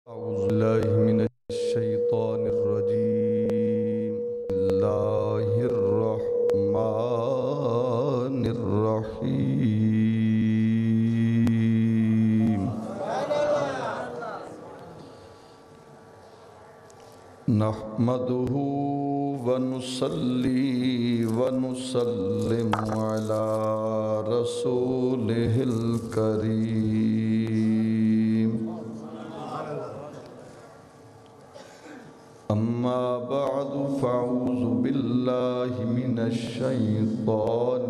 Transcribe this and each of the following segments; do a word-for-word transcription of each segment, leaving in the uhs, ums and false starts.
أعوذ بالله من الشيطان الرجيم بسم الله الرحمن الرحيم نحمده ونصلي ونسلم على رسوله الكريم أما بعد فأعوذ بالله من الشيطان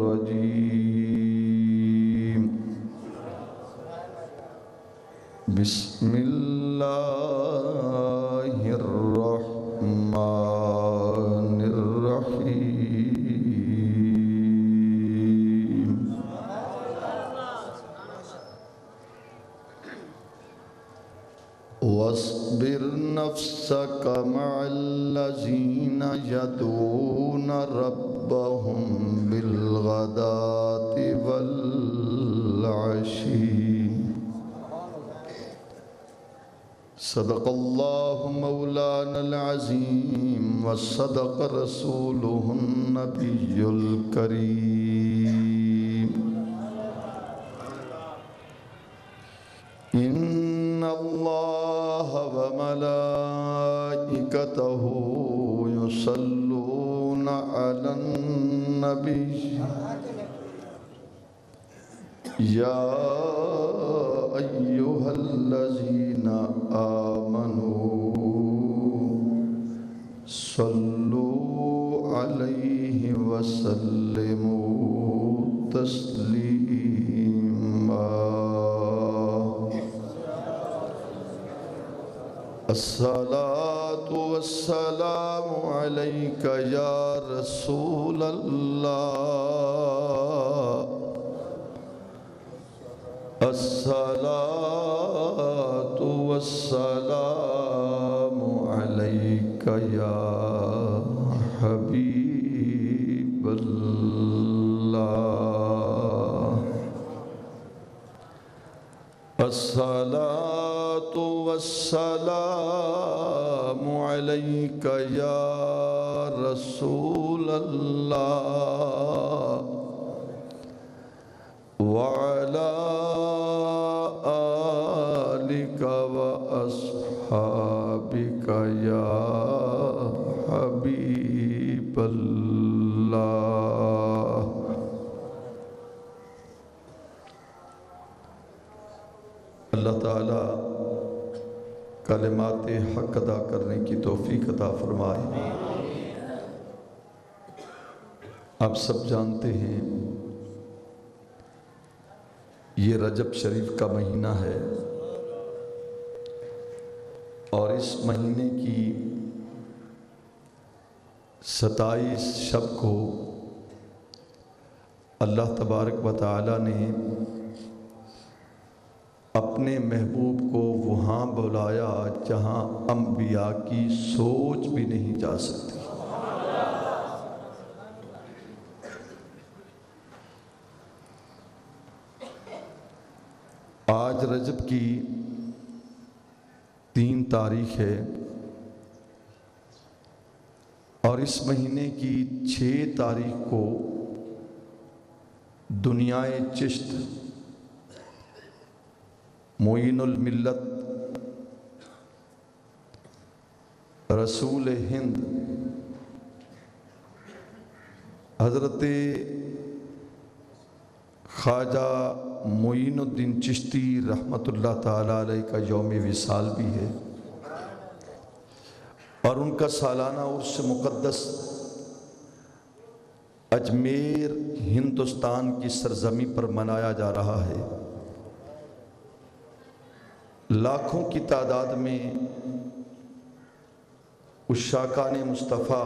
الرجيم بسم الله الرحمن الرحيم واصبر نفسك مع الذين يدعون ربهم بالغداة والعشي صدق الله مولانا العظيم وصدق رسوله النبي الكريم إن الله وملائكته يصلون على النبي يا أيها الذين آمنوا صلوا عليه وسلموا تسليما الصلاة والسلام عليك يا رسول الله الصلاة والسلام عليك يا حبيب الله الصلاة والسلام عليك يا رسول الله وعلى آلك وأصحابك يا حبيب الله اللہ تعالیٰ کلمات حق ادا کرنے کی توفیق عطا فرمائے۔ آپ سب جانتے ہیں یہ رجب شریف کا مہینہ ہے اور اس مہینے کی ستائیس شب کو اللہ تبارک و تعالی نے اپنے محبوب کو وہاں بلایا جہاں انبیاء کی سوچ بھی نہیں جا سکتی۔ آج رجب کی تین تاریخ ہے اور اس مہینے کی چھ تاریخ کو دنیائے چشت معین الملت رسول ہند حضرت خواجہ معین الدین چشتی رحمۃ اللہ تعالیٰ علیہ کا یوم وصال بھی ہے اور ان کا سالانہ عرس مقدس اجمیر ہندوستان کی سرزمین پر منایا جا رہا ہے۔ لاکھوں کی تعداد میں عشاقان مصطفیٰ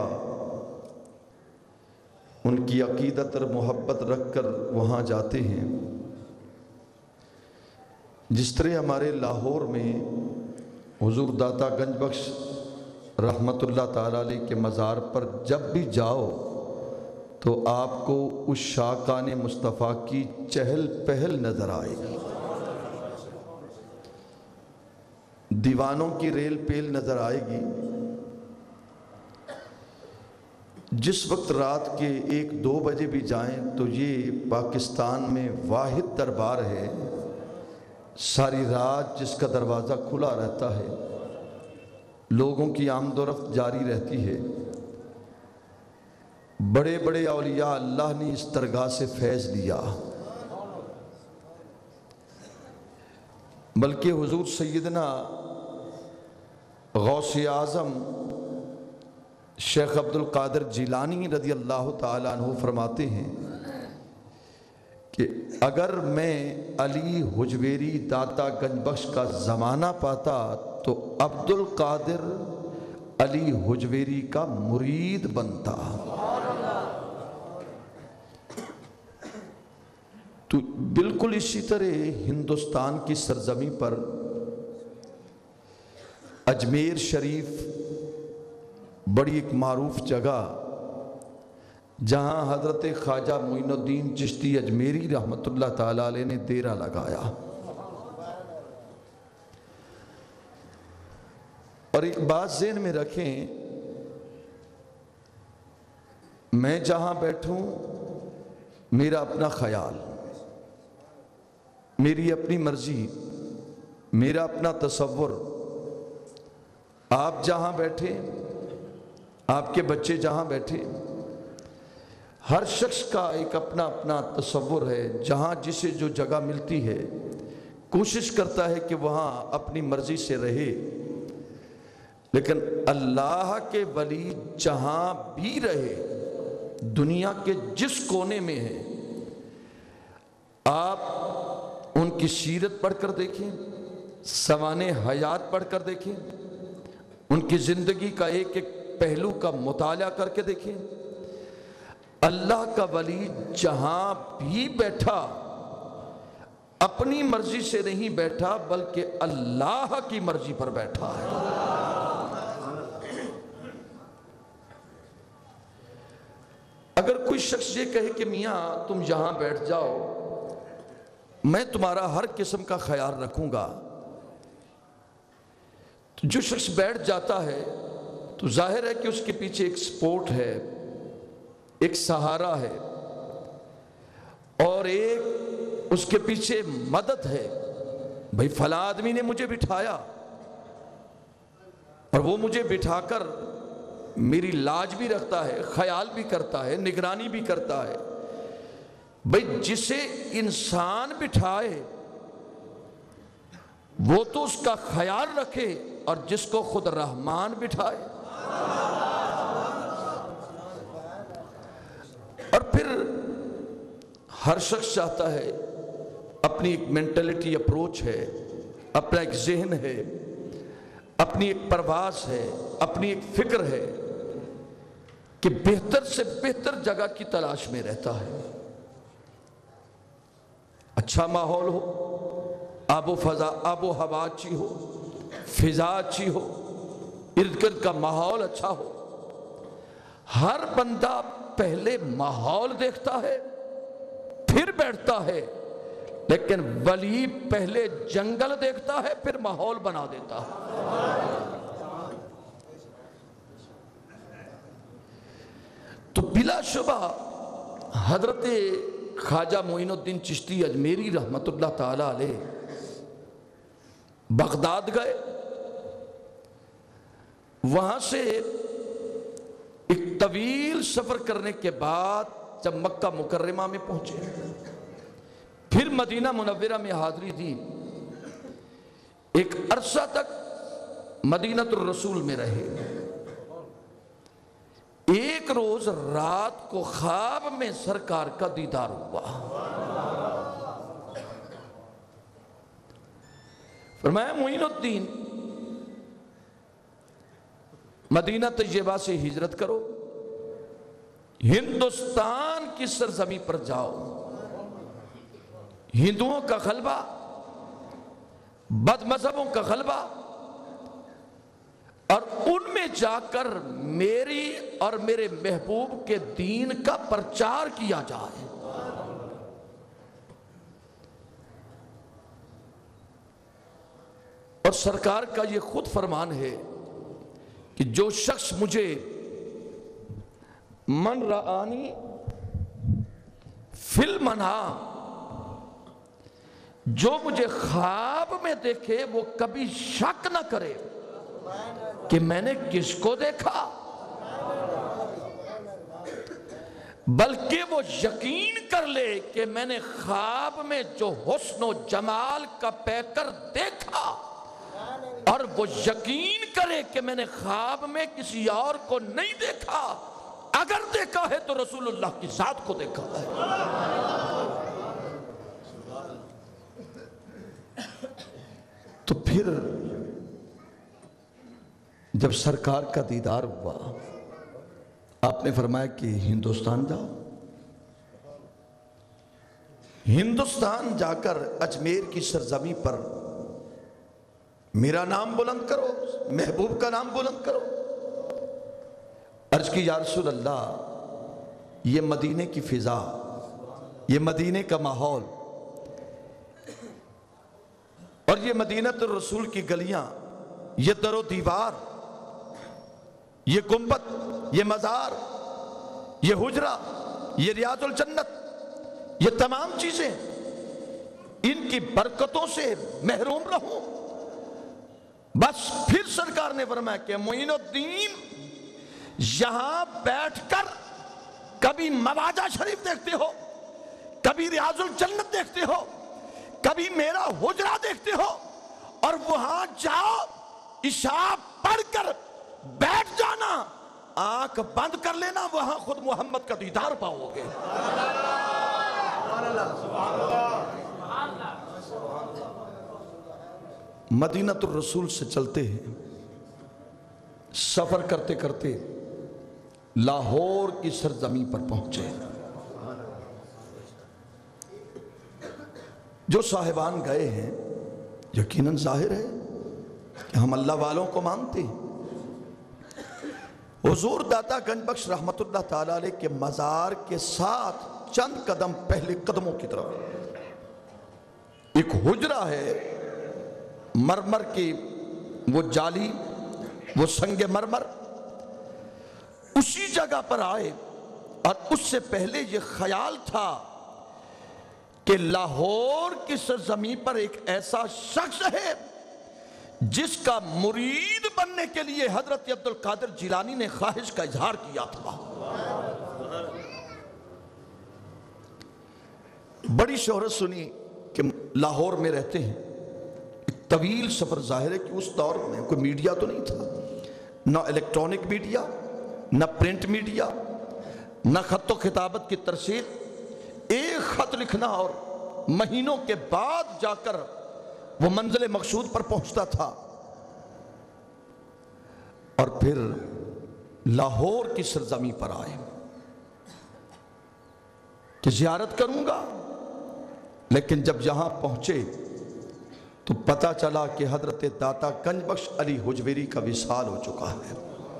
ان کی عقیدت اور محبت رکھ کر وہاں جاتے ہیں۔ جس طرح ہمارے لاہور میں حضور داتا گنج بخش رحمت اللہ تعالیٰ علیہ کے مزار پر جب بھی جاؤ تو آپ کو عشاقان مصطفیٰ کی چہل پہل نظر آئے گی۔ دیوانوں کی ریل پیل نظر آئے گی۔ جس وقت رات کے ایک دو بجے بھی جائیں تو یہ پاکستان میں واحد دربار ہے ساری رات جس کا دروازہ کھلا رہتا ہے، لوگوں کی آمد و رفت جاری رہتی ہے۔ بڑے بڑے اولیاء اللہ نے اس درگاہ سے فیض لیا، بلکہ حضور سیدنا غوث اعظم شیخ عبد القادر جیلانی رضی اللہ تعالیٰ عنہ فرماتے ہیں کہ اگر میں علی حجویری داتا گنج بخش کا زمانہ پاتا تو عبد القادر علی حجویری کا مرید بنتا۔ تو بالکل اسی طرح ہندوستان کی سرزمین پر اجمیر شریف بڑی ایک معروف جگہ جہاں حضرت خواجہ معین الدین چشتی اجمیری رحمت اللہ تعالیٰ علیہ نے ڈیرا لگایا، اور ایک بات ذہن میں رکھیں، میں جہاں بیٹھوں میرا اپنا خیال، میری اپنی مرضی، میرا اپنا تصور، آپ جہاں بیٹھے، آپ کے بچے جہاں بیٹھے، ہر شخص کا ایک اپنا اپنا تصور ہے۔ جہاں جسے جو جگہ ملتی ہے کوشش کرتا ہے کہ وہاں اپنی مرضی سے رہے، لیکن اللہ کے ولی جہاں بھی رہے، دنیا کے جس کونے میں ہے، آپ ان کی سیرت پڑھ کر دیکھیں، سوانح حیات پڑھ کر دیکھیں، ان کی زندگی کا ایک ایک پہلو کا مطالعہ کر کے دیکھیں۔ اللہ کا ولی جہاں بھی بیٹھا اپنی مرضی سے نہیں بیٹھا بلکہ اللہ کی مرضی پر بیٹھا ہے۔ اگر کوئی شخص یہ کہے کہ میاں تم یہاں بیٹھ جاؤ، میں تمہارا ہر قسم کا خیال رکھوں گا، تو جو شخص بیٹھ جاتا ہے تو ظاہر ہے کہ اس کے پیچھے ایک سپورٹ ہے، ایک سہارا ہے، اور ایک اس کے پیچھے مدد ہے۔ بھئی فلاں آدمی نے مجھے بٹھایا اور وہ مجھے بٹھا کر میری لاج بھی رکھتا ہے، خیال بھی کرتا ہے، نگرانی بھی کرتا ہے۔ بھئی جسے انسان بٹھائے وہ تو اس کا خیال رکھے، اور جس کو خود رحمان بٹھائے۔ اور پھر ہر شخص چاہتا ہے، اپنی ایک مینٹلٹی اپروچ ہے، اپنا ایک ذہن ہے، اپنی ایک پرواز ہے، اپنی ایک فکر ہے کہ بہتر سے بہتر جگہ کی تلاش میں رہتا ہے۔ اچھا ماحول ہو، آب و فضا آب و ہوا اچھی ہو، فضا اچھی ہو، ارد گرد کا ماحول اچھا ہو۔ ہر بندہ پہلے ماحول دیکھتا ہے پھر بیٹھتا ہے، لیکن ولی پہلے جنگل دیکھتا ہے پھر ماحول بنا دیتا ہے۔ تو بلا شبہ حضرت خواجہ معین الدین چشتی اجمیری رحمت اللہ تعالیٰ علیہ بغداد گئے، وہاں سے ایک طویل سفر کرنے کے بعد جب مکہ مکرمہ میں پہنچے، پھر مدینہ منورہ میں حاضری دی، ایک عرصہ تک مدینۃ الرسول میں رہے۔ ایک روز رات کو خواب میں سرکار کا دیدار ہوا۔ فرمایا معین الدین مدینہ طیبہ سے ہجرت کرو، ہندوستان کی سرزمین پر جاؤ، ہندوؤں کا غلبہ، بد مذہبوں کا غلبہ، اور ان میں جا کر میری اور میرے محبوب کے دین کا پرچار کیا جائے۔ اور سرکار کا یہ خود فرمان ہے کہ جو شخص مجھے من رآنی فی المنام، جو مجھے خواب میں دیکھے وہ کبھی شک نہ کرے کہ میں نے کس کو دیکھا، بلکہ وہ یقین کر لے کہ میں نے خواب میں جو حسن و جمال کا پیکر دیکھا، اور وہ یقین کرے کہ میں نے خواب میں کسی اور کو نہیں دیکھا، اگر دیکھا ہے تو رسول اللہ کی ذات کو دیکھا ہے۔ تو پھر جب سرکار کا دیدار ہوا، آپ نے فرمایا کہ ہندوستان جاؤ، ہندوستان جا کر اجمیر کی سرزمین پر میرا نام بلند کرو، محبوب کا نام بلند کرو۔ عرض کی یا رسول اللہ، یہ مدینے کی فضا، یہ مدینے کا ماحول، اور یہ مدینۃ الرسول کی گلیاں، یہ در و دیوار، یہ گنبد، یہ مزار، یہ حجرہ، یہ ریاض الجنت، یہ تمام چیزیں ان کی برکتوں سے محروم رہوں۔ بس پھر سرکار نے فرمایا کہ معین الدین، یہاں بیٹھ کر کبھی مواجہ شریف دیکھتے ہو، کبھی ریاض الجنت دیکھتے ہو، کبھی میرا حجرہ دیکھتے ہو، اور وہاں جاؤ، عشاء پڑھ کر بیٹھ جانا، آنکھ بند کر لینا، وہاں خود محمد کا دیدار پاؤ گے۔ مدینۃ الرسول سے چلتے ہیں، سفر کرتے کرتے لاہور کی سرزمین پر پہنچے۔ جو صاحبان گئے ہیں یقیناً ظاہر ہے کہ ہم اللہ والوں کو مانتے ہیں۔ حضور داتا گنج بخش رحمت اللہ تعالیٰ علیہ کے مزار کے ساتھ چند قدم پہلے قدموں کی طرف ایک حجرہ ہے، مرمر کی وہ جالی، وہ سنگ مرمر، اسی جگہ پر آئے، اور اس سے پہلے یہ خیال تھا کہ لاہور کی سرزمین پر ایک ایسا شخص ہے جس کا مرید بننے کے لیے حضرت عبد القادر جیلانی نے خواہش کا اظہار کیا تھا۔ بڑی شہرت سنی کہ لاہور میں رہتے ہیں، ایک طویل سفر، ظاہر ہے کہ اس دور میں کوئی میڈیا تو نہیں تھا، نہ الیکٹرانک میڈیا، نہ پرنٹ میڈیا، نہ خط و خطابت کی ترسیل، ایک خط لکھنا اور مہینوں کے بعد جا کر وہ منزل مقصود پر پہنچتا تھا۔ اور پھر لاہور کی سرزمین پر آئے کہ زیارت کروں گا، لیکن جب یہاں پہنچے تو پتہ چلا کہ حضرت داتا گنج بخش علی حجویری کا وصال ہو چکا ہے۔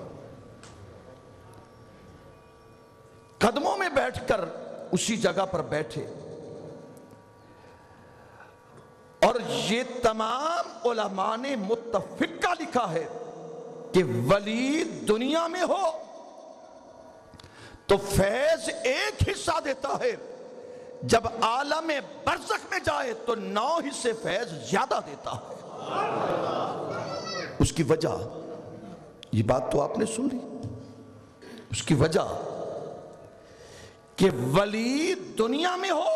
قدموں میں بیٹھ کر اسی جگہ پر بیٹھے، اور یہ تمام علماء نے متفق کا لکھا ہے کہ ولی دنیا میں ہو تو فیض ایک حصہ دیتا ہے، جب عالم برزخ میں جائے تو نو حصے فیض زیادہ دیتا ہے۔ اس کی وجہ، یہ بات تو آپ نے سنی، اس کی وجہ کہ ولی دنیا میں ہو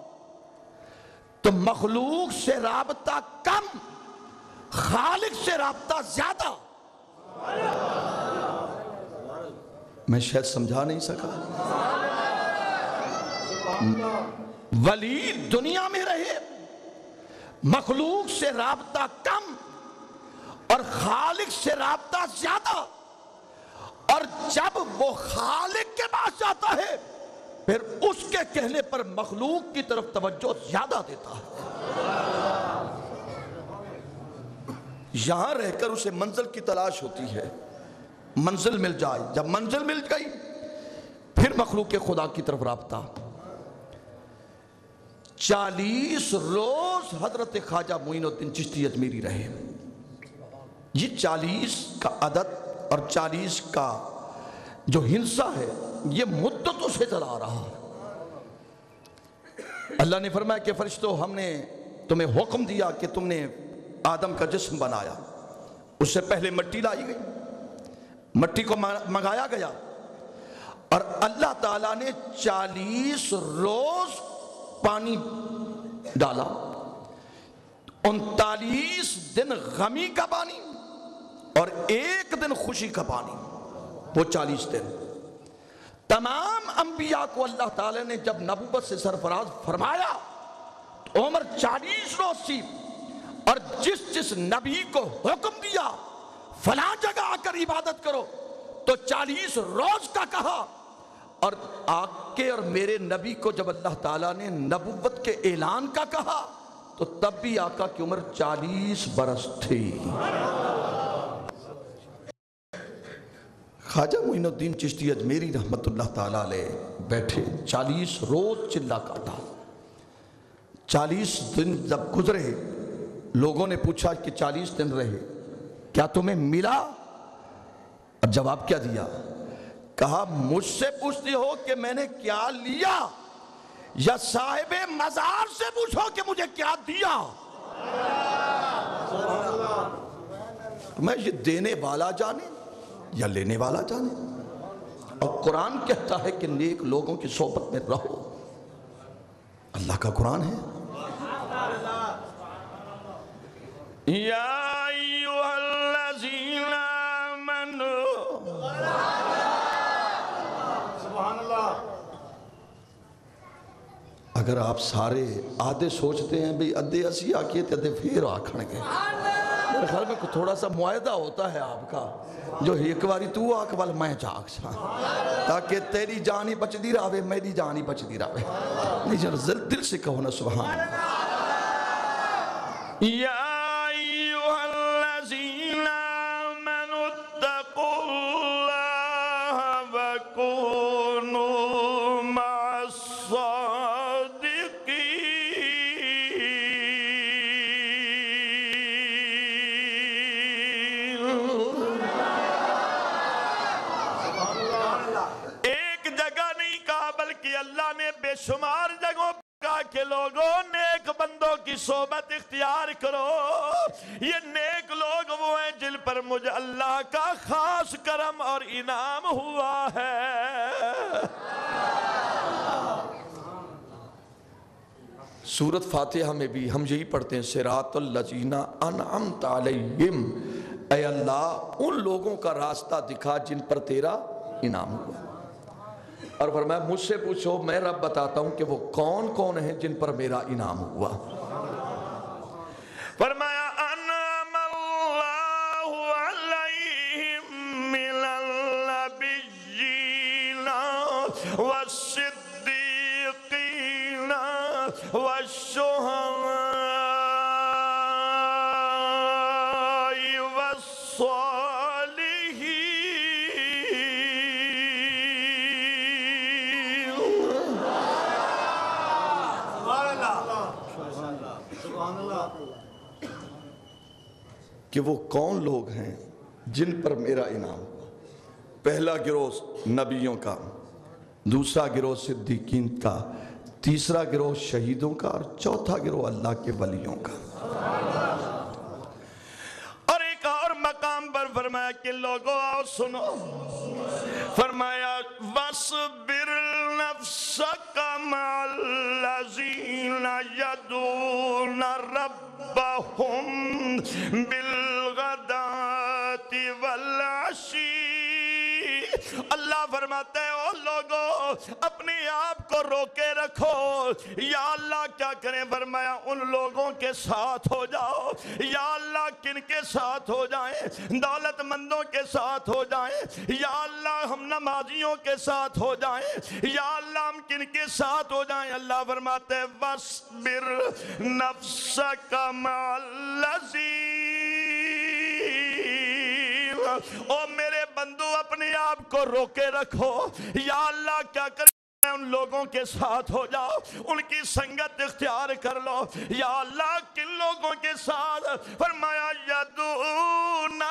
تو مخلوق سے رابطہ کم، خالق سے رابطہ زیادہ۔ میں شاید سمجھا نہیں سکا۔ ولی دنیا میں رہے، مخلوق سے رابطہ کم اور خالق سے رابطہ زیادہ، اور جب وہ خالق کے پاس جاتا ہے پھر اس کے کہنے پر مخلوق کی طرف توجہ زیادہ دیتا ہے۔ یہاں رہ کر اسے منزل کی تلاش ہوتی ہے، منزل مل جائے، جب منزل مل گئی پھر مخلوق خدا کی طرف رابطہ۔ چالیس روز حضرت خواجہ معین الدین چشتی اجمیری رہے، یہ چالیس کا عدد اور چالیس کا جو ہنسا ہے یہ مدتوں سے چلا رہا ہے۔ اللہ نے فرمایا کہ فرشتوں ہم نے تمہیں حکم دیا کہ تم نے آدم کا جسم بنایا، اس سے پہلے مٹی لائی گئی، مٹی کو منگایا گیا اور اللہ تعالیٰ نے چالیس روز پانی ڈالا، انتالیس دن غمی کا پانی اور ایک دن خوشی کا پانی، وہ چالیس دن۔ تمام انبیاء کو اللہ تعالیٰ نے جب نبوت سے سرفراز فرمایا تو عمر چالیس روز تھی، اور جس جس نبی کو حکم دیا فلاں جگہ آ کر عبادت کرو تو چالیس روز کا کہا، اور آپ کے اور میرے نبی کو جب اللہ تعالیٰ نے نبوت کے اعلان کا کہا تو تب بھی آقا کی عمر چالیس برس تھی۔ خواجہ معین الدین چشتی اجمیری رحمت اللہ تعالیٰ علیہ بیٹھے چالیس روز چلا کاٹا۔ چالیس دن جب گزرے لوگوں نے پوچھا کہ چالیس دن رہے کیا تمہیں ملا؟ اور جواب کیا دیا؟ کہا مجھ سے پوچھتے ہو کہ میں نے کیا لیا یا صاحب مزار سے پوچھو کہ مجھے کیا دیا؟ میں یہ دینے والا جانے یا لینے والا جانے؟ اور قرآن کہتا ہے کہ نیک لوگوں کی صحبت میں رہو، اللہ کا قرآن ہے۔ یا ایھا الذین آمنوا، سبحان اللہ۔ اگر آپ سارے آدھے سوچتے ہیں بھئی ادھے اسی آکیے تے ادھے پھر آکھن گے، میرے خیال میں تھوڑا سا معاہدہ ہوتا ہے آپ کا، جو ایک باری تو آکھ وال میں چاک سا، تاکہ تیری جانی بچ دی رہے میری جانی بچ دی رہے۔ نہیں دل سے کہو نا سبحان اللہ۔ یا ایھا الذین آمنوا اتقوا اللہ وکونوا مع الصادقین۔ ایک جگہ نہیں کہا بلکہ اللہ نے بے شمار جگہوں کہا کہ لوگوں نیک بندوں کی صحبت اختیار کرو، یہ نیک لوگ وہ ہیں جن پر مجھے اللہ کا خاص کرم اور انعام ہوا ہے۔ سورۃ فاتحہ میں بھی ہم یہی پڑھتے ہیں صراط الذین انعمت علیہم، اے اللہ ان لوگوں کا راستہ دکھا جن پر تیرا انعام ہوا۔ اور فرمایا مجھ سے پوچھو میں رب بتاتا ہوں کہ وہ کون کون ہیں جن پر میرا انعام ہوا۔ فرمایا انعم اللہ علیہم من النبیین والصدیقین والشہداء والصالحین۔ کہ وہ کون لوگ ہیں جن پر میرا انعام ہوا۔ پہلا گروہ نبیوں کا، دوسرا گروہ صدیقین کا، تیسرا گروہ شہیدوں کا، اور چوتھا گروہ اللہ کے ولیوں کا۔ اور ایک اور مقام پر فرمایا کہ لوگوں آؤ سنو، فرمایا وَاصْبِرْ نَفْسَكَ مَعَ الَّذِينَ يَدْعُونَ رَبَّهُمْ بِالْغَدَاةِ وَالْعَشِيِّ۔ اللہ فرماتے ہیں او لوگوں اپنے آپ کو روکے رکھو۔ یا اللہ کیا کریں؟ فرمایا ان لوگوں کے ساتھ ہو جاؤ۔ یا اللہ کن کے ساتھ ہو جائیں؟ دولت مندوں کے ساتھ ہو جائیں۔ یا اللہ ہم نمازیوں کے ساتھ ہو جائیں۔ یا اللہ ہم کن کے ساتھ ہو جائیں؟ اللہ فرماتے ہیں وَاصْبِرْ نَفْسَكَ مَعَ الَّذِينَ، او میرے بندو اپنے آپ کو روکے رکھو۔ یا اللہ کیا کریں؟ ان لوگوں کے ساتھ ہو جاؤ، ان کی سنگت اختیار کر لو۔ یا اللہ کن لوگوں کے ساتھ؟ فرمایا یدعون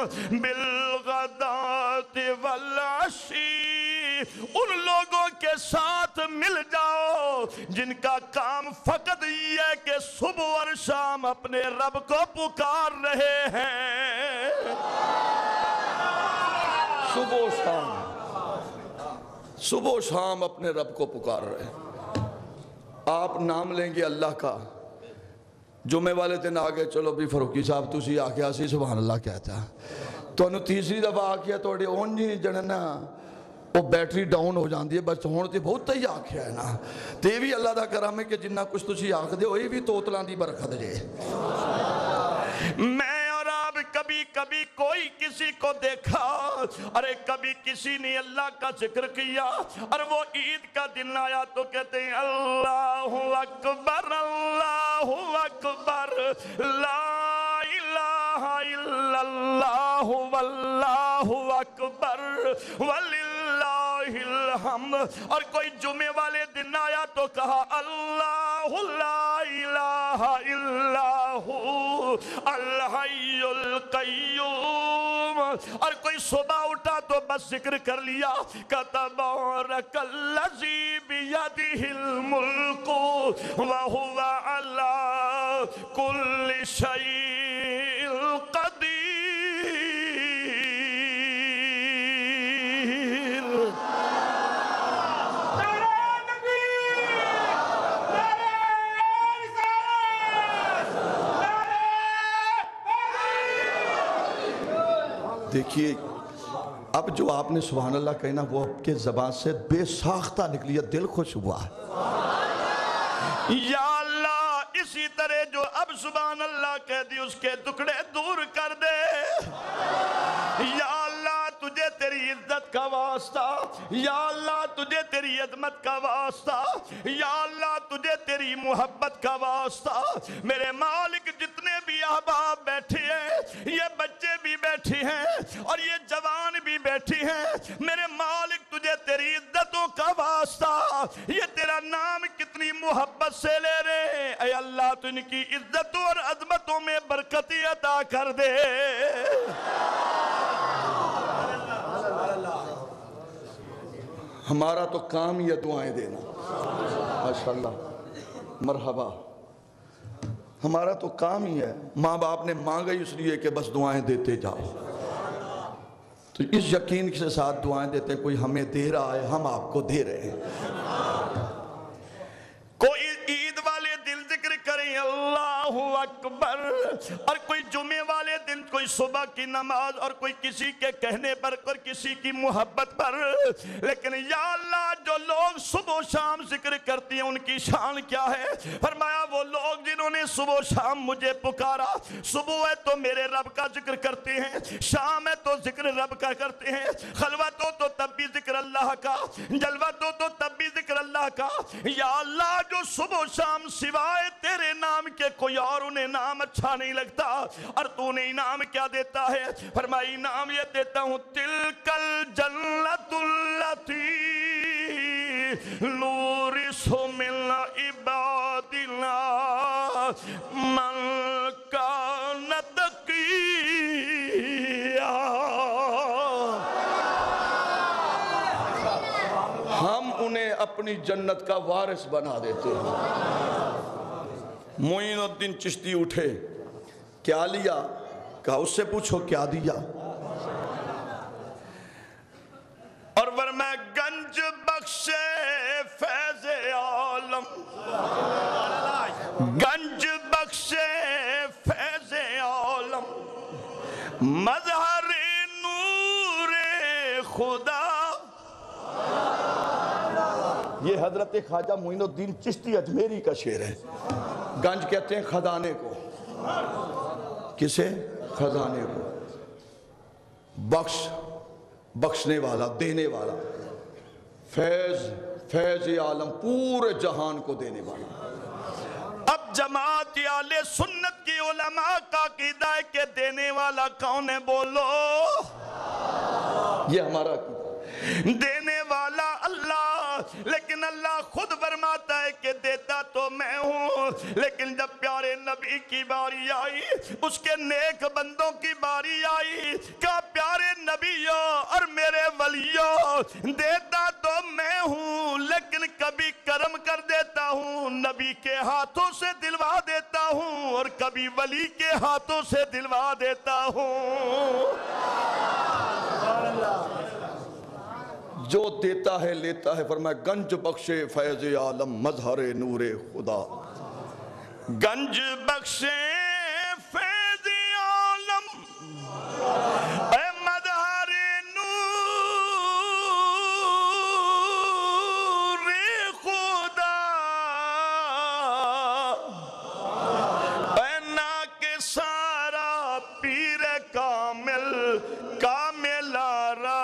بالغداۃ والعشی، ان لوگوں کے ساتھ مل جاؤ جن کا کام فقط یہ ہے کہ صبح اور شام اپنے رب کو پکار رہے ہیں۔ صبح و شام صبح و شام اپنے رب کو پکار رہے ہیں۔ آپ نام لیں گے اللہ کا، جمعے والے دن آگے چلو بھی فروکی صاحب تسی آکھیا سی سبحان اللہ کہتا ہے، تو انہوں تیسری دفعہ آکھیا توڑے اون جی جننا وہ بیٹری ڈاؤن ہو جاندی ہے، بس ہون تے بہت ہی آکھیا ہے نا، تے بھی اللہ دا کرام ہے کہ جنہ کچھ تسی آکھ دے ہوئی بھی توتلان دی برکت جے۔ میں اور آپ کبھی کبھی کوئی کسی کو دیکھا، ارے کبھی کسی نے اللہ کا ذکر کیا اور وہ عید کا دن آیا تو کہتے ہیں اللہ اکبر اللہ اکبر لا الہ الا اللہ واللہ اکبر وللہ الحمد، اور کوئی جمعے والے دن آیا تو کہا اللہ لا الہ الا ہو الحی القیوم، اور کوئی صبح اٹھا تو بس ذکر کر لیا تبارک الذی بیدہ الملک وہو علی کل شیء قدیر۔ دیکھیے اب جو آپ نے سبحان اللہ کہنا وہ آپ کے زبان سے بے ساختہ نکلی ہے، دل خوش ہوا ہے۔ یا اللہ اسی طرح جو اب سبحان اللہ کہہ دی اس کے ٹکڑے دور کر دے۔ یا اللہ تجھے تیری عزت کا واسطہ، یا اللہ تجھے تیری عظمت کا واسطہ، یا اللہ تجھے تیری محبت کا واسطہ، میرے مالک جتنے بھی احباب بیٹھے ہیں، یہ بچے بھی بیٹھے ہیں اور یہ جوان بھی بیٹھی ہیں، میرے مالک تجھے تیری عزتوں کا واسطہ، یہ تیرا نام کتنی محبت سے لے رہے ہیں، اے اللہ تو ان کی عزتوں اور عظمتوں میں برکتی عطا کر دے۔ ہمارا تو کام یہ دعائیں دینا، ماشاءاللہ مرحبا، ہمارا تو کام ہی ہے، ماں باپ نے مانگا ہی اس لیے کہ بس دعائیں دیتے جاؤ، تو اس یقین کے ساتھ دعائیں دیتے ہیں کوئی ہمیں دے رہا ہے ہم آپ کو دے رہے ہیں۔ کوئی عید والے دن ذکر کریں اللہ اکبر، اور کوئی جمعے والے دن کوئی صبح کی نماز، اور کوئی کسی کے کہنے پر اور کسی کی محبت پر، لیکن یا اللہ جو لوگ صبح و شام ذکر کرتی ہیں ان کی شان کیا ہے؟ فرمایا وہ لوگ جنہوں نے صبح و شام مجھے پکارا، صبح ہے تو میرے رب کا ذکر کرتے ہیں، شام ہے تو ذکر رب کا کرتے ہیں، خلوت ہو تو تب بھی ذکر اللہ کا، جلوت ہو تو تب بھی ذکر اللہ کا۔ یا اللہ جو صبح و شام سوائے تیرے نام کے کوئی اور انہیں نام اچھا نہیں لگتا، اور تو نے انعام کیا دیتا ہے؟ فرمائی انعام یہ دیتا ہوں تلک الجنت التی نورث من عبادنا من کان تقیا۔ ہم انہیں اپنی جنت کا وارث بنا دیتے ہیں۔ معین الدین چشتی اٹھے، کیا لیا؟ کہا اس سے پوچھو کیا دیا؟ اور ورمہ گنج بخش فیض عالم، گنج بخش فیض عالم، مظہر نور خدا۔ یہ حضرت خواجہ معین الدین چشتی اجمیری کا شعر ہے۔ گنج کہتے ہیں خزانے کو، کسے؟ خزانے کو، بخش بخشنے والا، دینے والا، فیض فیض عالم پورے جہان کو دینے والا۔ اب جماعت اہل سنت کی علماء کا عقیدہ ہے کہ دینے والا کون ہے؟ بولو۔ یہ ہمارا عقیدہ، دینے والا اللہ، لیکن لیکن اللہ خود فرماتا ہے کہ دیتا تو میں ہوں، لیکن جب پیارے نبی کی باری آئی، اس کے نیک بندوں کی باری آئی، کہا پیارے نبیوں اور میرے ولیوں، دیتا تو میں ہوں لیکن کبھی کرم کر دیتا ہوں، نبی کے ہاتھوں سے دلوا دیتا ہوں اور کبھی ولی کے ہاتھوں سے دلوا دیتا ہوں۔ جو دیتا ہے لیتا ہے، فرمایا گنج بخشے فیض عالم مظہر نور خدا، گنج بخشے فیض عالم اے مظہر نور خدا، اے نا کے سارا پیر کامل کامل آرا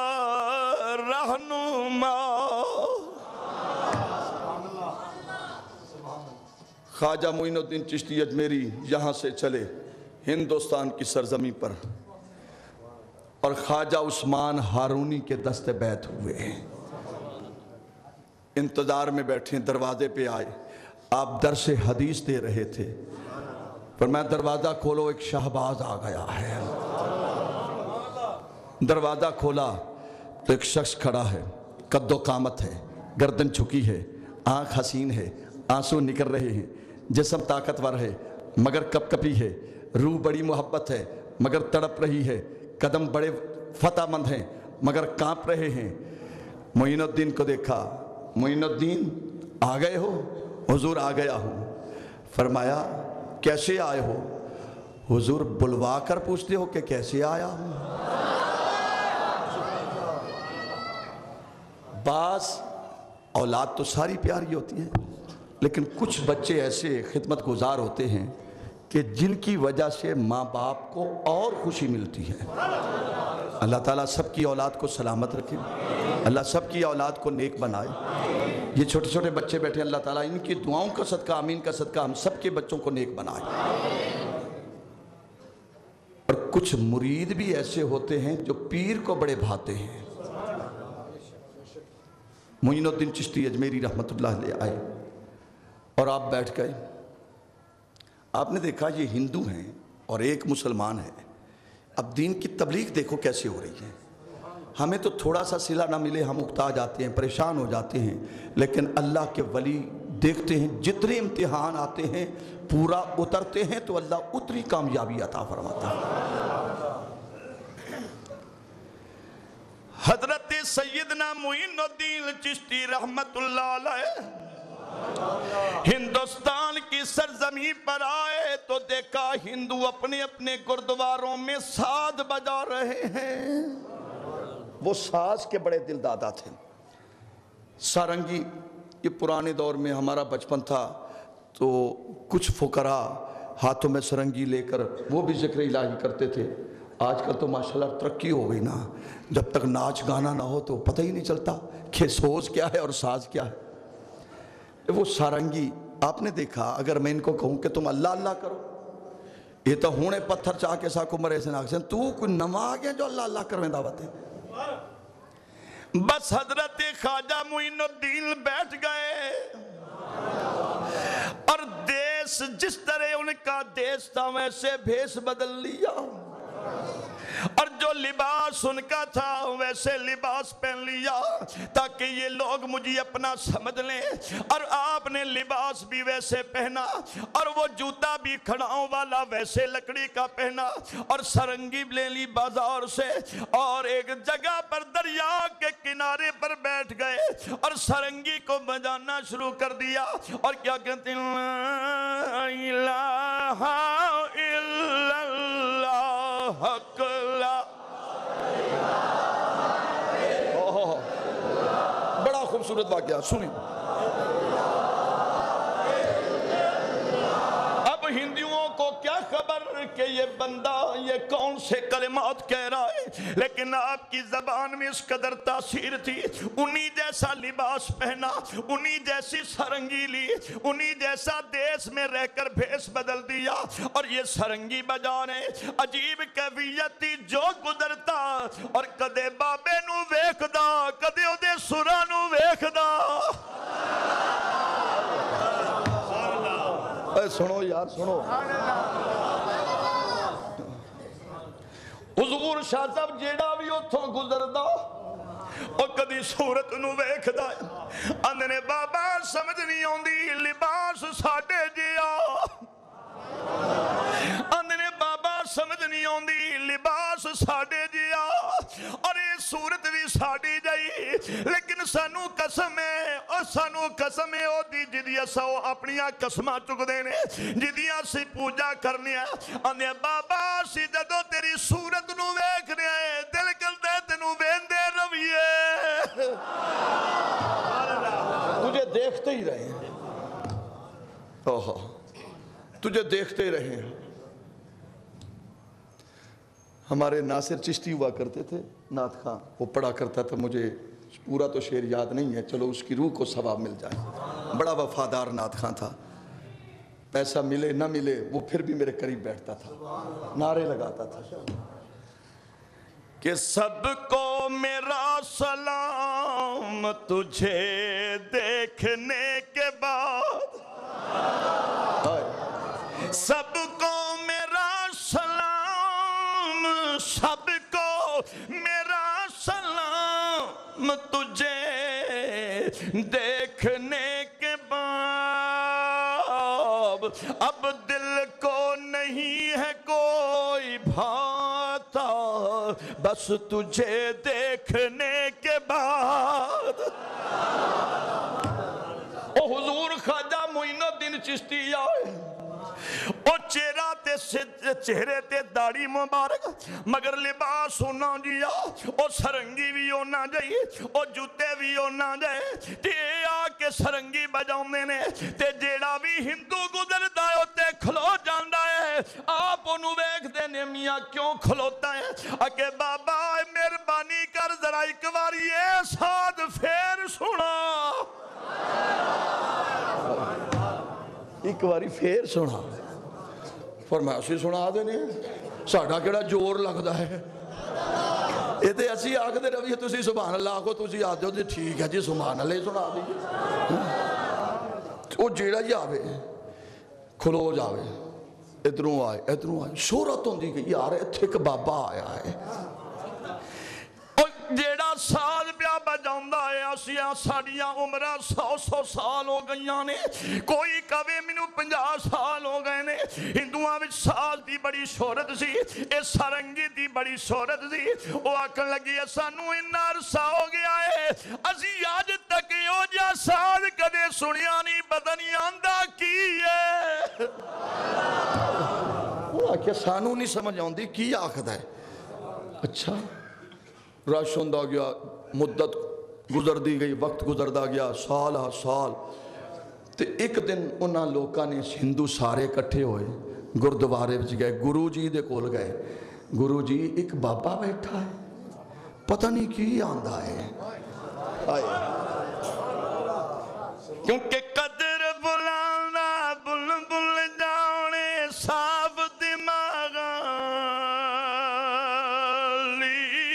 رہنما۔ خواجہ معین الدین چشتی اجمیری یہاں سے چلے ہندوستان کی سرزمین پر، اور خواجہ عثمان ہارونی کے دست بیعت ہوئے، انتظار میں بیٹھے، دروازے پہ آئے، آپ درس حدیث دے رہے تھے، فرمایا دروازہ کھولو ایک شہباز آ گیا ہے۔ دروازہ کھولا تو ایک شخص کھڑا ہے، قد و قامت ہے، گردن جھکی ہے، آنکھ حسین ہے، آنسو نکل رہے ہیں، جسم طاقتور ہے مگر کپ کپی ہے، روح بڑی محبت ہے مگر تڑپ رہی ہے، قدم بڑے فتح مند ہیں مگر کانپ رہے ہیں۔ معین الدین کو دیکھا، معین الدین آ گئے ہو؟ حضور آ گیا ہوں۔ فرمایا کیسے آئے ہو؟ حضور بلوا کر پوچھتے ہو کہ کیسے آیا ہوں؟ بعض اولاد تو ساری پیاری ہوتی ہیں، لیکن کچھ بچے ایسے خدمت گزار ہوتے ہیں کہ جن کی وجہ سے ماں باپ کو اور خوشی ملتی ہے۔ اللہ تعالیٰ سب کی اولاد کو سلامت رکھے، اللہ سب کی اولاد کو نیک بنائے۔ یہ چھوٹے چھوٹے بچے بیٹھے، اللہ تعالیٰ ان کی دعاؤں کا صدقہ، آمین کا صدقہ ہم سب کے بچوں کو نیک بنائے۔ اور کچھ مرید بھی ایسے ہوتے ہیں جو پیر کو بڑے بھاتے ہیں۔ معین الدین چشتی اجمیری رحمت اللہ علیہ آئے اور آپ بیٹھ گئے۔ آپ نے دیکھا یہ ہندو ہیں اور ایک مسلمان ہے، اب دین کی تبلیغ دیکھو کیسے ہو رہی ہے۔ ہمیں تو تھوڑا سا صلہ نہ ملے ہم اکتا جاتے ہیں، پریشان ہو جاتے ہیں، لیکن اللہ کے ولی دیکھتے ہیں جتنے امتحان آتے ہیں پورا اترتے ہیں تو اللہ اتری کامیابی عطا فرماتا ہے۔ حضرت سیدنا معین الدین چشتی رحمت اللہ علیہ ہندوستان کی سرزمین پر آئے تو دیکھا ہندو اپنے اپنے گردواروں میں ساز بجا رہے ہیں۔ وہ ساز کے بڑے دل دادا تھے۔ سارنگی، یہ پرانے دور میں ہمارا بچپن تھا تو کچھ فقراء ہاتھوں میں سرنگی لے کر وہ بھی ذکر الہی کرتے تھے۔ آج کل تو ماشاءاللہ ترقی ہو گئی نا، جب تک ناچ گانا نہ ہو تو پتہ ہی نہیں چلتا کہ سوز کیا ہے اور ساز کیا ہے۔ وہ سارنگی آپ نے دیکھا، اگر میں ان کو کہوں کہ تم اللہ اللہ کرو، یہ تو ہونے پتھر چاہ کے ساکو مرے سے ناکسن، تو کوئی نما آگیا جو اللہ اللہ کرویں دعوت ہے۔ بس حضرت خواجہ معین الدین بیٹھ گئے اور دیس جس طرح ان کا دیس تھا ویسے بھیس بدل لیا، اور جو لباس ان کا تھا ویسے لباس پہن لیا تاکہ یہ لوگ مجھے اپنا سمجھ لیں، اور آپ نے لباس بھی ویسے پہنا اور وہ جوتا بھی کھڑاؤں والا ویسے لکڑی کا پہنا، اور سرنگی لے لی بازار سے اور ایک جگہ پر دریا کے کنارے پر بیٹھ گئے اور سرنگی کو بجانا شروع کر دیا، اور کیا کہتے ہیں لا الہ الا اللہ حق لا۔ بڑا خوبصورت واقعہ سنیں۔ اب ہندوؤں کو کو کیا خبر کہ یہ بندہ یہ کون سے کلمات کہہ رہا ہے، لیکن آپ کی زبان میں اس قدر تاثیر تھی، انہی جیسا لباس پہنا، انہی جیسی سرنگی لی، انہی جیسا دیس میں رہ کر بھیس بدل دیا، اور یہ سرنگی بجانے عجیب کیفیت تھی جو گزرتا اور کدے بابے نو ویکھدا کدے او دے سراں نو ویکھدا۔ اے سنو یار سنو، حضور شاہ صاحب جیڑا بھی اتھوں گزردا اور کدی صورت نو ویکھدا اندنے بابا سمجھ نہیں آندی لباس ساڈے جیا، اندنے بابا سمجھ نہیں آندی لباس ساڈے جیا اور یہ صورت بھی ساڈی جائی، لیکن سانو قسم ہے اور سانو قسم ہے او دی جدیاں سو اپنیاں قسماں چک دینے جدیاں سی پوجا کرنے اندے بابا سی جدو تیری صورت نو ویکھنے دل کردا تینوں ویندے رویے، تجھے دیکھتے ہی رہے ہیں، اوہو تجھے دیکھتے ہی رہے ہیں۔ ہمارے ناصر چشتی ہوا کرتے تھے نعت خان، وہ پڑھا کرتا تھا، مجھے پورا تو شعر یاد نہیں ہے، چلو اس کی روح کو ثواب مل جائے، بڑا وفادار نعت خان تھا، پیسہ ملے نہ ملے وہ پھر بھی میرے قریب بیٹھتا تھا، نعرے لگاتا تھا کہ سب کو میرا سلام تجھے دیکھنے کے بعد، سب کو میرا سلام، سب کو میرا سلام تجھے دیکھنے کے بعد، اب دل کو نہیں ہے کوئی بھاتا بس تجھے دیکھنے کے بعد۔ او حضور خواجہ معین الدین چشتی آئے، او چہرہ تے چہرے تے داڑھی مبارک مگر لباس ہونا جیا، او سرنگی بھی ہونا جائی، او جوتے بھی ہونا جائے، تے آ کے سرنگی بجاؤں نے تے جیڑا بھی ہندو گزر دائے تے کھلو جاندہ ہے، آپ انہوں بیک دینے میاں کیوں کھلوتا ہے؟ اکے بابا مہربانی کر ذرا ایک باری اے ساتھ پھر سنا، ایک باری پھر سنا، فرمایا سنا دینے ساڑھا کیڑا جور لگتا ہے، یہ تے اسی آکھ دے رویے تسی سبحان اللہ کو تسی آدھے ہو دے ٹھیک ہے جی سبحان اللہ سنا دیئے، وہ جیڑا جاوے کھلو جاوے ادھروں آئے ادھروں آئے شہرت ہوندی کہ یار اتھے ایک بابا آیا ہے، جیڑا سال پیا بجاؤندہ ہے اسیاں ساڑیاں عمرہ سو سو سال ہو گئیاں نے، کوئی کبھی منو پنجا سال ہو گئے نے، ہندوہاں وچ سال دی بڑی شہرت سی، اس سرنگی دی بڑی شہرت سی، وہ آکھن لگی سانو انہا عرصہ ہو گیا ہے، اسی آج تک یو جا سال کدے سنیا نہیں پتہ نہیں آندہ کی ہے، وہ آکھیا سانو نہیں سمجھ آندی کی آخد ہے، اچھا رش ہوندہ گیا، مدت گزر دی گئی، وقت گزر دا گیا، سال ہا سال، تے ایک دن انہاں لوکاں نے ہندو سارے کٹھے ہوئے گردوارے بچ گئے، گرو جی دے کول گئے، گرو جی ایک بابا بیٹھا ہے پتہ نہیں کی آندہ ہے، آئے کیونکہ قدر بلانا بل بل جانے صاف دماغ لی،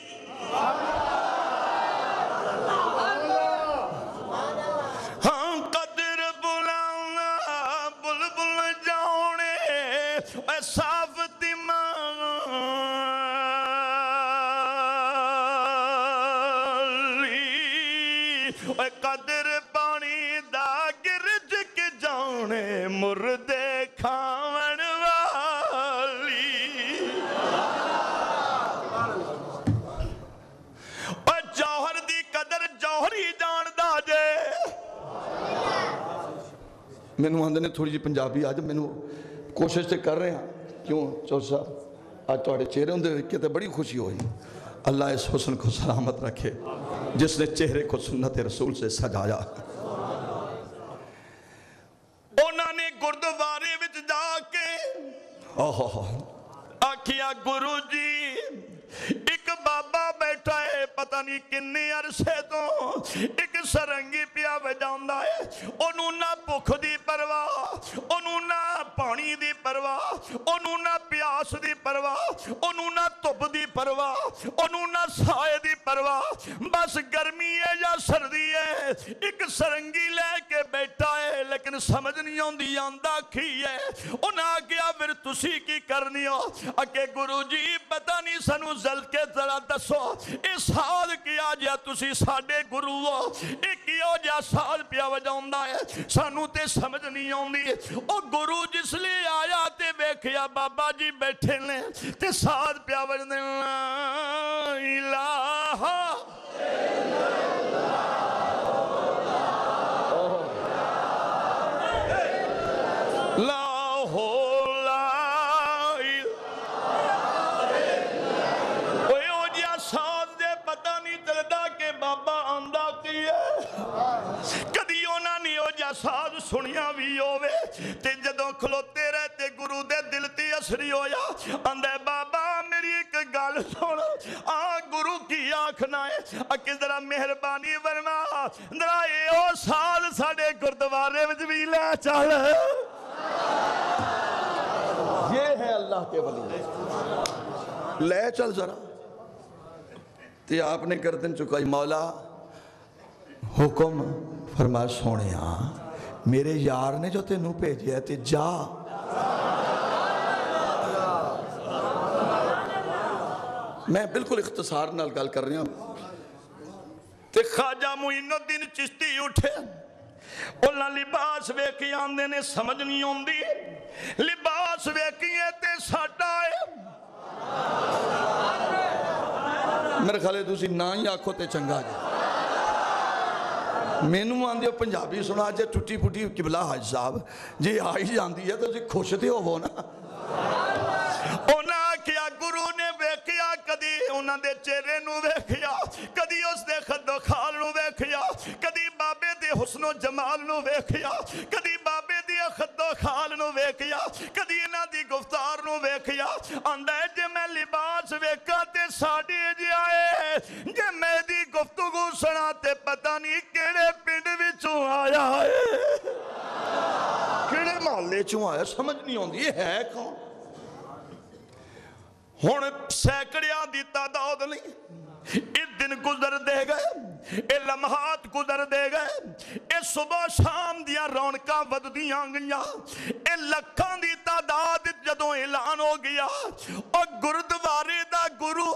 ہاں قدر بلانا بل بل جانے صاف دماغ لی، قدر پانی دا گرج کے جانے مردے کھاون والی، اور جوہر دی قدر جوہری جان دا جے، میں نے آندھے نے تھوڑی جی پنجابی آج میں نے کوشش تے کر رہے ہیں، کیوں چوہر صاحب آج توڑے چہرے ہوندے رکھے تے بڑی خوشی ہوئی، اللہ اس حسن کو سلامت رکھے جس نے چہرے کو سنت رسول سے سجایا، انہوں نے گردوارے وچ جا کے आखिया गुरु जी एक बाबा बैठा है पता नहीं किन्ने अरसे तो एक सरंगी पिया वजांदा है ओनू ना भुख दी परवाह ओनू ना पानी दी परवाह ओनू ना प्यास दी परवाह ओनू ना धुप दी परवाह ओनू ना साए दी परवाह बस गर्मी है या सर्दी है एक सरंगी लेके बैठा है लेकिन समझ नहीं आती आंदा की है उन्हें आख्या फिर तुसी की करनी हो अगे गुरु जी पता नहीं सानू जल के जरा दसो ये साज किया जा तुसी साडे गुरु हो ये किहो जा साज पिया वजाउंदा है सानू ते समझ नहीं आउंदी ओ गुरु जिसले आया ते वेखिया बाबा जी बैठे ने ते साज पिया वजदे ला इलाहा ला साज सुनिया भी होवे ते जदों खलोते रहते गुरु दे दिल ते असरी होया आंदे बाबा मेरी एक गल सुन आ गुरु की आखना है अके जरा मेहरबानी वरना जरा ए ओ साज साडे गुरुद्वारे विच भी ले चल ये है अल्लाह के वली ले चल जरा ते आपने गर्दन चुकाई मौला हुक्म फरमा सोने मेरे यार ने जो तेनू भेजा ते जा मैं बिल्कुल इख्तिसार नाल गल कर रहा ते ख्वाजा मुइनुद्दीन चिश्ती उठे उन्हें लिबास वेख के आंदे ने समझ नहीं आती लिबास वेखिए ते साडा है मेरे ख्याल तुसी ना ही आखो ते चंगा जी मैनू आंदे पंजाबी सुना जे टुटी फुटी किबला हज साहब जे आ ही जाती है तो खुश तो होवो ना उन्हें आख्या गुरु ने वेखिया कदी उन्होंने चेहरे नू वेखिया कदी उसके खदो खाल नू वेखिया कदी बाबे दे हुस्नो जमाल नू वेखिया कदी बाबे दी खदो खाल नू वेखिया कदी इन्हां दी गुफ्तार नू वेखिया आंदा जे मैं लिबास वेखा ते साडे जिहा है जे मेरी गुफ्तगू सुना ते पता नहीं केड़े पिंड विचों आया है केड़े महल्ले चों आया समझ नहीं आउंदी ये है कौन हुण सैकड़ियां दी तादाद नहीं इस दिन गुजर दे गए ये लम्हात गुजर दे गए ये सुबह शाम दियां रौनकां वधदियां गईयां ये लखां दी तादाद जदों ऐलान हो गया और गुरुद्वारे दा गुरु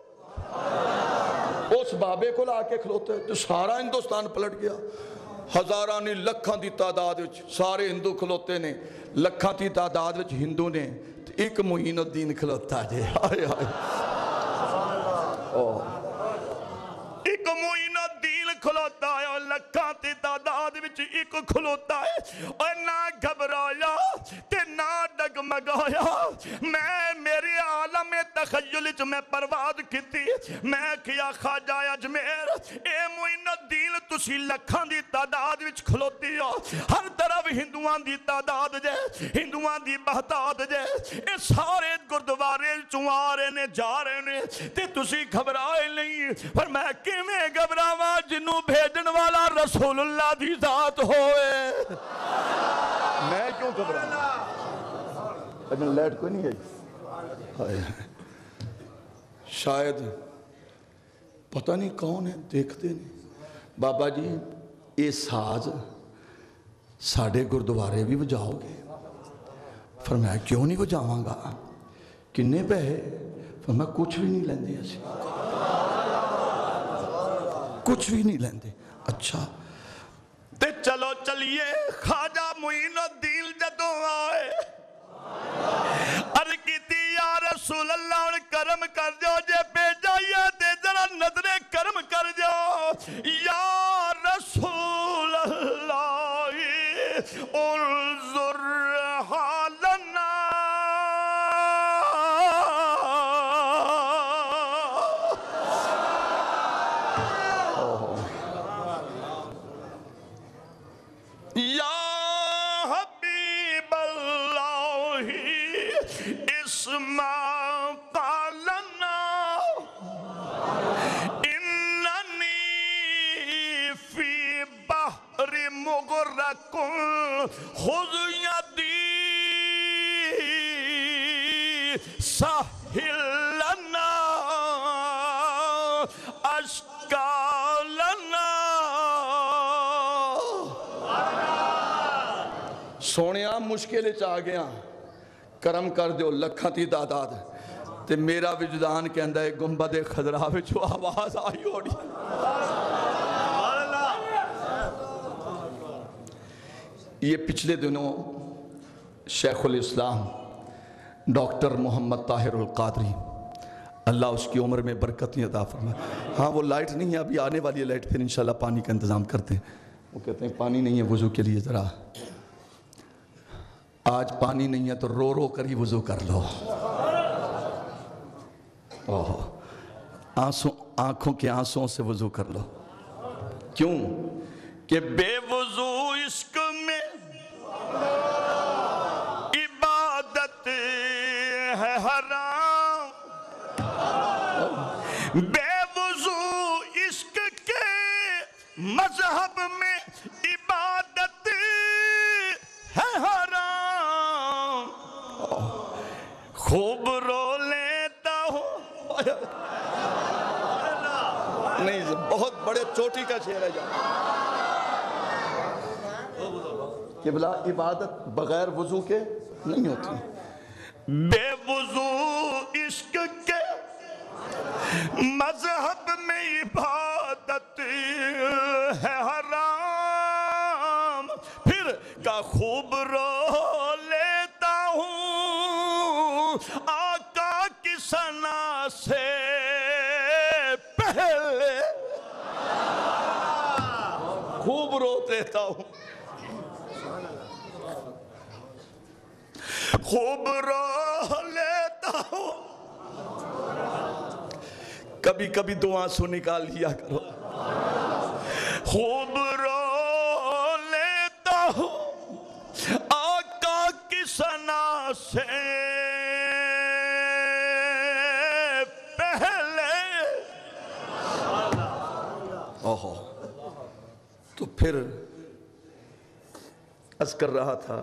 उस बाबे को आके खलोते तो सारा हिंदुस्तान पलट गया हजारां नहीं लखां दी तादाद विच सारे हिंदू खलोते ने लखां दी तादाद विच हिंदू ने एक मुइनुद्दीन खलोता जे हाय हाय एक मुइनुद्दीन खलोता है और लखां दी तादाद विच एक खलोता है और ना घबराया ते ना डगमगाया मैं मेरे आलम तखय्युल च मैं परवाद की मैं किया ख्वाजा अजमेर ए मुइनुद्दीन तुसी लखां दी तादाद विच खलोती हो हर तरफ हिंदुआं दी तादाद जे हिंदुआं दी बहताद जे ये सारे गुरुद्वारे चों आ रहे ने जा रहे ने ते तुसी घबराए नहीं पर मैं किवें घबरावां जिन्नू भेजण वाला रसूलुल्लाह दी जात होए मैं क्यों घबरावां लाइट कोई नहीं है शायद पता नहीं कौन है देखते नहीं बाबा जी ये साज साढ़े गुरुद्वारे भी बजाओगे फिर मैं क्यों नहीं बजावांगा किन्ने पैसे फिर मैं कुछ भी नहीं लेंदे असीं कुछ भी नहीं लेंदे अच्छा ते चलो चलिए ख्वाजा मुइनुद्दीन जदों आए अर्ज कीती या रसूल अल्लाह करम कर दो जे भेजाइए ते जरा नजरे करम कर दो या रसूल अल्लाह उन्जुर हालना या हबीब अल्लाह اسما قالنا اننی فی بحر مغرق خذ یدی ساحل لنا اشکالنا. سونیا مشکل چ آ گیا کرم کر دیو لکھاں تی تعداد تے میرا وجدان کہندا ہے گنبد خضرا وچوں آواز آئی ہوڑی. یہ پچھلے دنوں شیخ الاسلام ڈاکٹر محمد طاہر القادری اللہ اس کی عمر میں برکتیں عطا فرمائے. ہاں وہ لائٹ نہیں ہے ابھی آنے والی ہے لائٹ, پھر انشاءاللہ پانی کا انتظام کرتے ہیں. وہ کہتے ہیں پانی نہیں ہے وضو کے لیے ذرا آج پانی نہیں ہے تو رو رو کر ہی وضو کر لو. آنسوں آنکھوں کے آنسوں سے وضو کر لو. کیوں کہ بے وضو عشق میں عبادت ہے حرام, بے وضو عشق کے مذہب میں عبادت ہے حرام. خوب رو لیتا ہوں نہیں بہت بڑے چوٹی کا شعر ہے جا قبلہ عبادت بغیر وضو کے نہیں ہوتی. بے وضو عشق کے مذہب میں عبادت ہے حرام. پھر کا خوب رو لیتا ہوں آقا کی ثنا سے پہلے, خوب رو دیتا ہوں خوب رو لیتا ہوں. کبھی کبھی دو آنسو نکال لیا کرو. خوب رو لیتا ہوں آقا کی ثنا سے پہلے. اوہو تو پھر عرض کر رہا تھا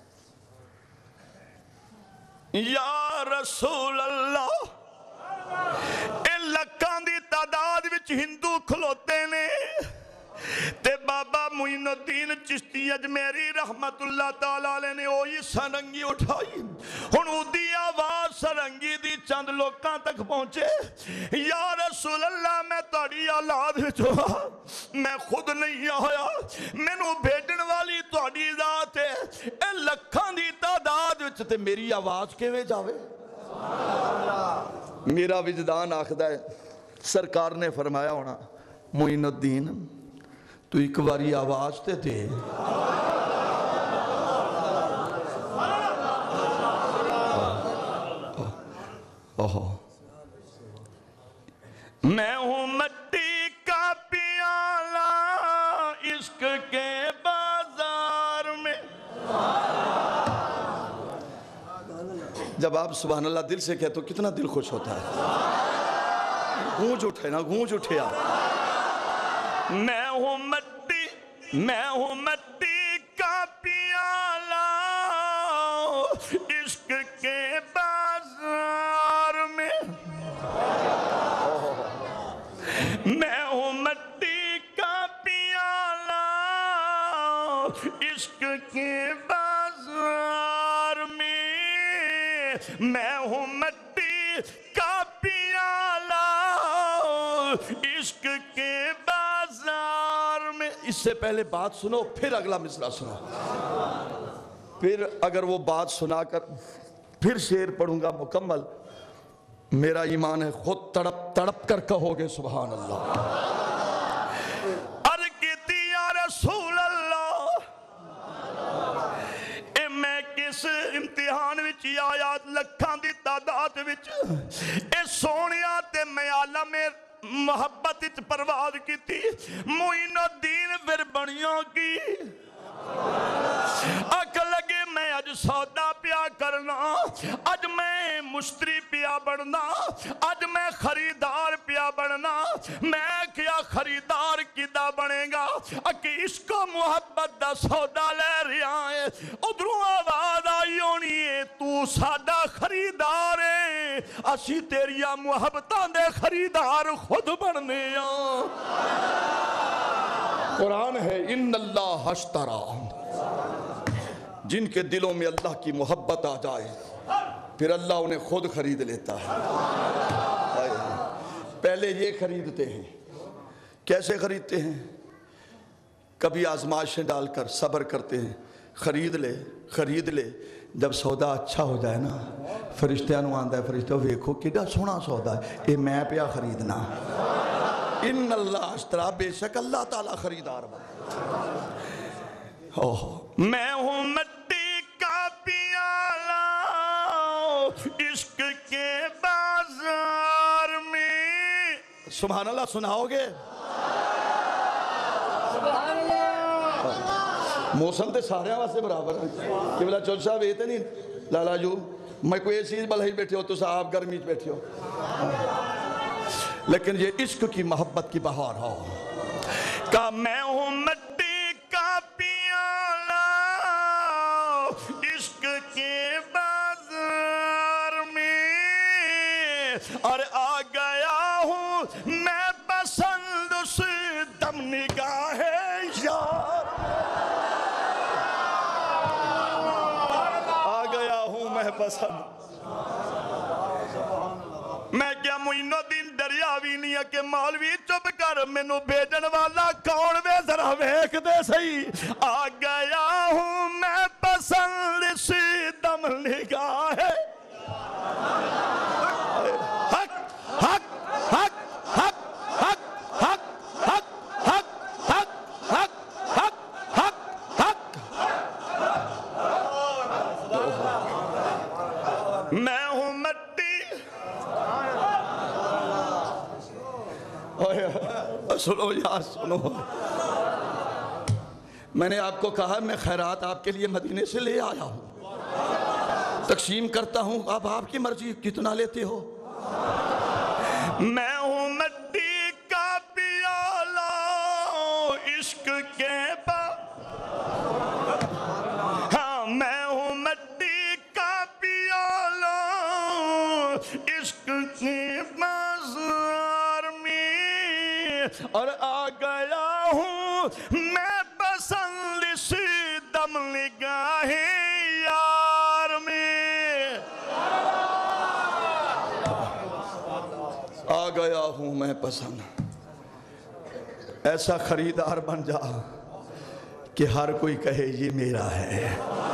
یا رسول اللہ اے لکھاں دی تعداد وچ ہندو کھلوتے نے تے بابا معین الدین چشتی اجمیری رحمت اللہ تعالیٰ علیہ نے اوہی سرنگی اٹھائی. ہن اودی آواز سرنگی دی چند لوکاں تک پہنچے. یا رسول اللہ میں تہاڈی اولاد وچ ہاں, میں خود نہیں آیا, مینوں بھیجن والی تہاڈی ذات ہے. اے لکھاں دی تعداد وچ تے میری آواز کیویں جاوے. میرا وجدان آخدا ہے سرکار نے فرمایا ہونا معین الدین تو ایک باری آواز تے دے. میں ہوں مٹی کا پیالہ عشق کے بازار میں. جب آپ سبحان اللہ دل سے کہتے ہو کتنا دل خوش ہوتا ہے. گونج اٹھے نا گونج اٹھے آپ. میں ہوں مٹی میں ہوں مٹی کا پیالہ عشق کے بازار میں. میں ہوں مٹی کا پیالہ عشق کے بازار میں. میں ہوں مٹی کا پیالہ عشق کے بازار میں. اس سے پہلے بات سنو پھر اگلا مصرع سنو. پھر اگر وہ بات سنا کر پھر شعر پڑھوں گا مکمل, میرا ایمان ہے خود تڑپ تڑپ کر کہو گے سبحان اللہ. عرض کیتی یا رسول اللہ اے میں کس امتحان وچ آیا لکھاں دی تعداد وچ اے سونیا تے میالا میں محبت وچ پرواز کیتی. معین الدین پھر بنیوں کی اک لگے میں اج سودا پیا کرنا، اج میں مشتری پیا بننا، اج میں خریدار پیا بننا۔ میں کیا خریدار کدا بنے گا کہ عشق و محبت دا سودا لے رہا ہے۔ ادھروں آواز آئی ہونی ہے تو ساڈا خریدار ہے، اسی تیریا محبتاں دے خریدار خود بننے ہاں۔ قرآن ہے ان اللہ اشترا، جن کے دلوں میں اللہ کی محبت آ جائے پھر اللہ انہیں خود خرید لیتا ہے۔ پہلے یہ خریدتے ہیں، کیسے خریدتے ہیں؟ کبھی آزمائشیں ڈال کر صبر کرتے ہیں، خرید لے خرید لے، جب سودا اچھا ہو جائے نا فرشتیاں نو آندا ہے، فرشتہ ویکھو کیڈا سونا سودا ہے، اے میں پیا خریدنا۔ ان اللہ اشترا، بے شک اللہ تعالیٰ خریدار بنا۔ میں ہوں مٹی کا پیالہ عشق کے بازار میں۔ سبحان اللہ سناؤ گے؟ موسم تے سارے واسطے برابر ہے کہ بلا چوچ صاحب یہ تے نہیں لالا جو میں کوئی ایسی چیز بلائی بیٹھے ہو تو صاحب گرمی بیٹھے ہو، لیکن یہ عشق کی محبت کی بہار ہو کہ میں ہوں مٹی کا پیالہ عشق کے بازار میں، اور آ گیا ہوں میں پسند سے دم نگاہ یار۔ آ گیا ہوں میں پسند، میں کیا معین الدین دریاوی نہیں ہے کہ مولوی چپ کر مینوں بھیجن والا کون وے ذرا ویکھ دے صحیح۔ آ گیا ہوں میں پسند سی دم نگاہ حق حق حق حق حق حق حق حق حق حق حق حق حق۔ میں ہوں مٹی، سنو یار سنو، میں نے آپ کو کہا میں خیرات آپ کے لیے مدینے سے لے آیا ہوں، تقسیم کرتا ہوں، اب آپ کی مرضی کتنا لیتے ہو۔ میں ہوں مٹی کا پیالہ عشق کے با، ہاں میں ہوں مٹی کا پیالہ عشق کے بازار میں، اور آ گیا ہوں میں پسند سی دم نگاہ یار میں۔ آ گیا ہوں میں پسند، ایسا خریدار بن جا کہ ہر کوئی کہے یہ میرا ہے۔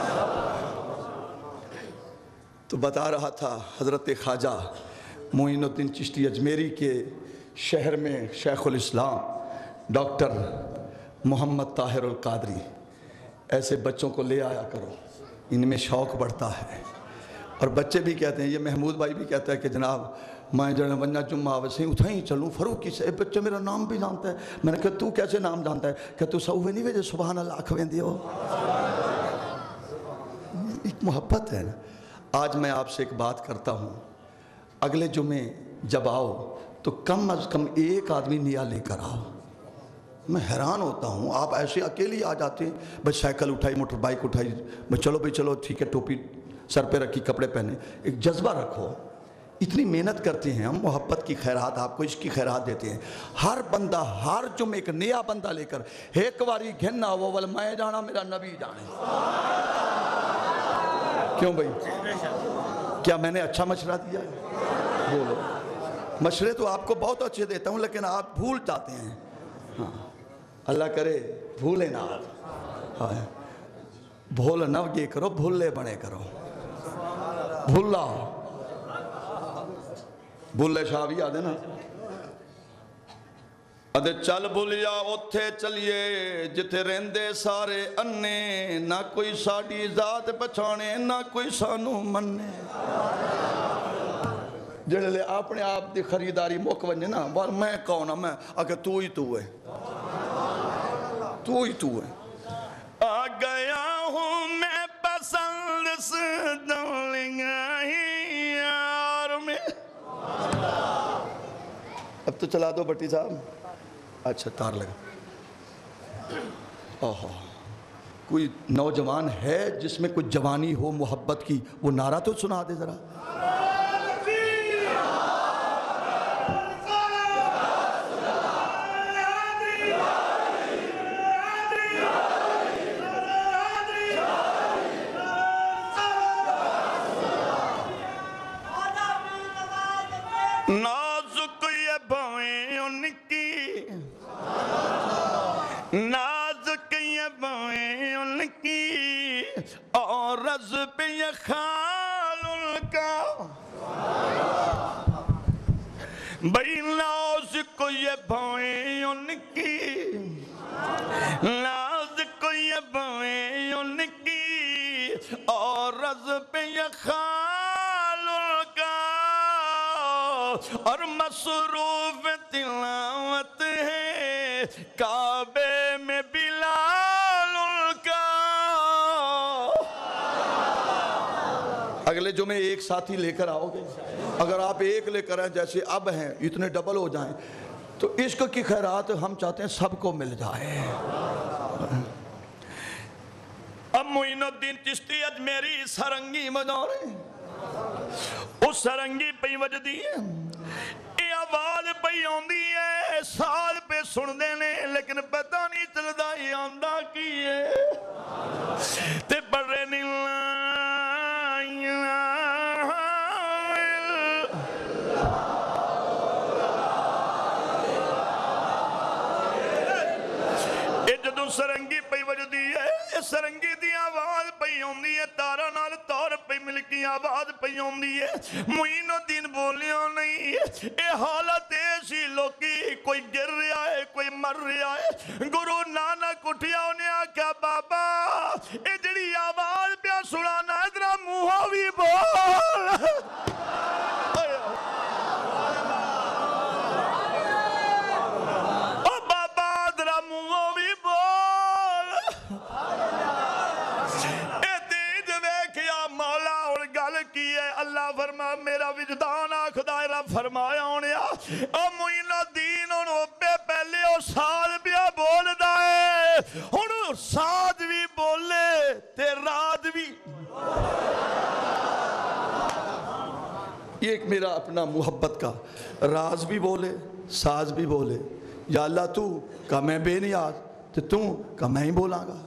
تو بتا رہا تھا حضرت خواجہ معین الدین چشتی اجمیری کے شہر میں شیخ الاسلام ڈاکٹر محمد طاہر القادری، ایسے بچوں کو لے آیا کرو، ان میں شوق بڑھتا ہے۔ اور بچے بھی کہتے ہیں، یہ محمود بھائی بھی کہتا ہے کہ جناب میں جنہوں ونجا جمعہ آوے اتھا ہی چلوں، فروخی سے بچے میرا نام بھی جانتا ہے۔ میں نے کہا تو کیسے نام جانتا ہے؟ کہ تو سوہے نہیں ویجے سبحان اللہ کھویں دیو، ایک محبت ہے نا۔ آج میں آپ سے ایک بات کرتا ہوں، اگلے جمعے جب آؤ تو کم از کم ایک آدمی نیا لے کر آؤ۔ میں حیران ہوتا ہوں، آپ ایسے اکیلی آ جاتے ہیں، بس سائیکل اٹھائی موٹر بائک اٹھائی، بس چلو بھائی چلو ٹھیک ہے، ٹوپی سر پہ رکھی، کپڑے پہنے، ایک جذبہ رکھو۔ اتنی محنت کرتے ہیں ہم، محبت کی خیرات آپ کو عشق کی خیرات دیتے ہیں۔ ہر بندہ ہر جمعے ایک نیا بندہ لے کر ایک واری گھننا وہ ول میں جانا میرا نبی جانے۔ کیوں بھائی؟ کیا میں نے اچھا مشورہ دیا ہے؟ بولو۔ مشورے تو آپ کو بہت اچھے دیتا ہوں لیکن آپ بھول جاتے ہیں۔ ہاں اللہ کرے بھولے نہ آپ، بھول نہ یہ کرو، بھولے بنے کرو، بھولا بھولے شاہ بھی آدھے نا ادھے چل بھولیا اتھے چلیے جتھے رہندے سارے انے، نہ کوئی ساڑی ذات پچھانے نہ کوئی سانو مننے۔ جڑے لے اپنے آپ دی خریداری موک ونجے نا، بار میں کون ہوں، میں اگر تو ہی تو ہے، تو ہی تو ہے۔ آ گیا ہوں میں پسند اب تو چلا دو بٹی صاحب. اچھا تار لگا. اوہ کوئی نوجوان ہے جس میں کوئی جوانی ہو محبت کی, وہ نعرہ تو سنا دے ذرا. نازک یہ بوئیں ان کی, نازک یہ بوئیں ان کی, اور رز پہ یہ خال ان کا. بھئی نازک یہ بوئیں ان کی, نازک یہ بوئیں ان کی, اور رز پہ یہ خال ان کا, اور مصروف تلاوت ہے کعبے میں بلال ان کا. اگلے جمعے ایک ساتھی لے کر آؤ گے. اگر آپ ایک لے کر آئیں جیسے اب ہیں, اتنے ڈبل ہو جائیں, تو عشق کی خیرات ہم چاہتے ہیں سب کو مل جائے. اب معین الدین چشتی اجمیری سرنگی بجا رہے ہیں. اس سرنگی پہ وجدی ہے, یہ آواز پہ آندی ہے, سال پہ سن دینے, لیکن پتہ نہیں چلدا یہ آندہ کی ہے. تے بڑے نیلا یہ جدوں سرنگی پہ وجدی ہے, یہ سرنگی دی آواز پہ آندی ہے, تارا نال تار پہ ملکی آواز پہ آندی ہے. معین الدین بولیاں نہیں, اے حالت ایسی لوکی, کوئی گر رہا ہے کوئی مر رہا ہے. گرو نانک اٹھیا انہیں آکھا بابا اے جڑی آواز پہ سنانا ہے ذرا منہ بھی بول. او بابا ذرا منہ بھی بول. اے تیج ویکھیا مولا اور گل کی ہے. اللہ فرما میرا وجدان آکھدا ہے, رب فرمایا انیا او معین الدین انہوں پہ پہلے او ساد بیا بول دائے, انہوں ساد بھی بولے تے رات بھی. یہ ایک میرا اپنا محبت کا راز بھی بولے ساز بھی بولے. یا اللہ تو کہا میں بے نیاز, تو تو کہا میں ہی بولاں گا.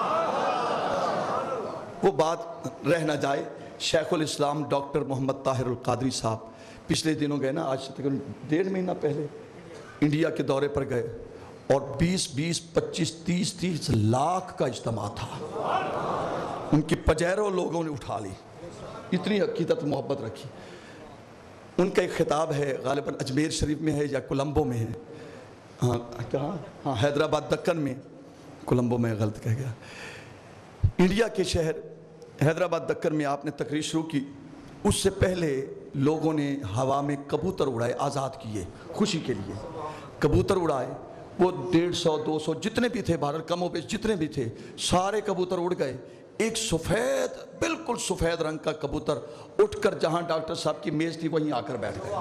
وہ بات رہ نہ جائے. شیخ الاسلام ڈاکٹر محمد طاہر القادری صاحب پچھلے دنوں گئے نا, آج سے تقریباً ڈیڑھ مہینہ پہلے انڈیا کے دورے پر گئے, اور بیس بیس پچیس تیس تیس لاکھ کا اجتماع تھا. ان کی پجیروں لوگوں نے اٹھا لی, اتنی عقیدت محبت رکھی. ان کا ایک خطاب ہے, غالباً اجمیر شریف میں ہے یا کولمبو میں ہے, ہاں کہاں, ہاں حیدرآباد دکن میں, کولمبو میں غلط کہہ گیا. انڈیا کے شہر حیدرآباد دکن میں آپ نے تقریر شروع کی. اس سے پہلے لوگوں نے ہوا میں کبوتر اڑائے, آزاد کیے خوشی کے لیے. کبوتر اڑائے, وہ ڈیڑھ سو دو سو جتنے بھی تھے, بھارت کم و بیش جتنے بھی تھے, سارے کبوتر اڑ گئے. ایک سفید بالکل سفید رنگ کا کبوتر اٹھ کر جہاں ڈاکٹر صاحب کی میز تھی وہیں آ کر بیٹھ گئے.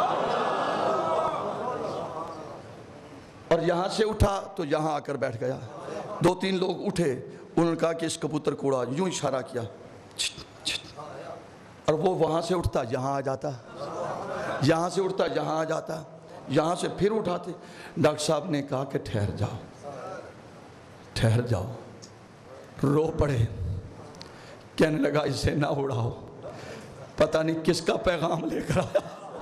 اور یہاں سے اٹھا تو یہاں آ کر بیٹھ گیا. دو تین لوگ اٹھے, انہوں نے کہا کہ اس کبوتر کو اڑا, یوں اشارہ کیا, اور وہ وہاں سے اٹھتا یہاں آ جاتا, یہاں سے اٹھتا یہاں آ جاتا, یہاں سے پھر اٹھاتے. ڈاکٹر صاحب نے کہا کہ ٹھہر جاؤ ٹھہر جاؤ. رو پڑے, کہنے لگا اسے نہ اڑاؤ, پتہ نہیں کس کا پیغام لے کر آیا.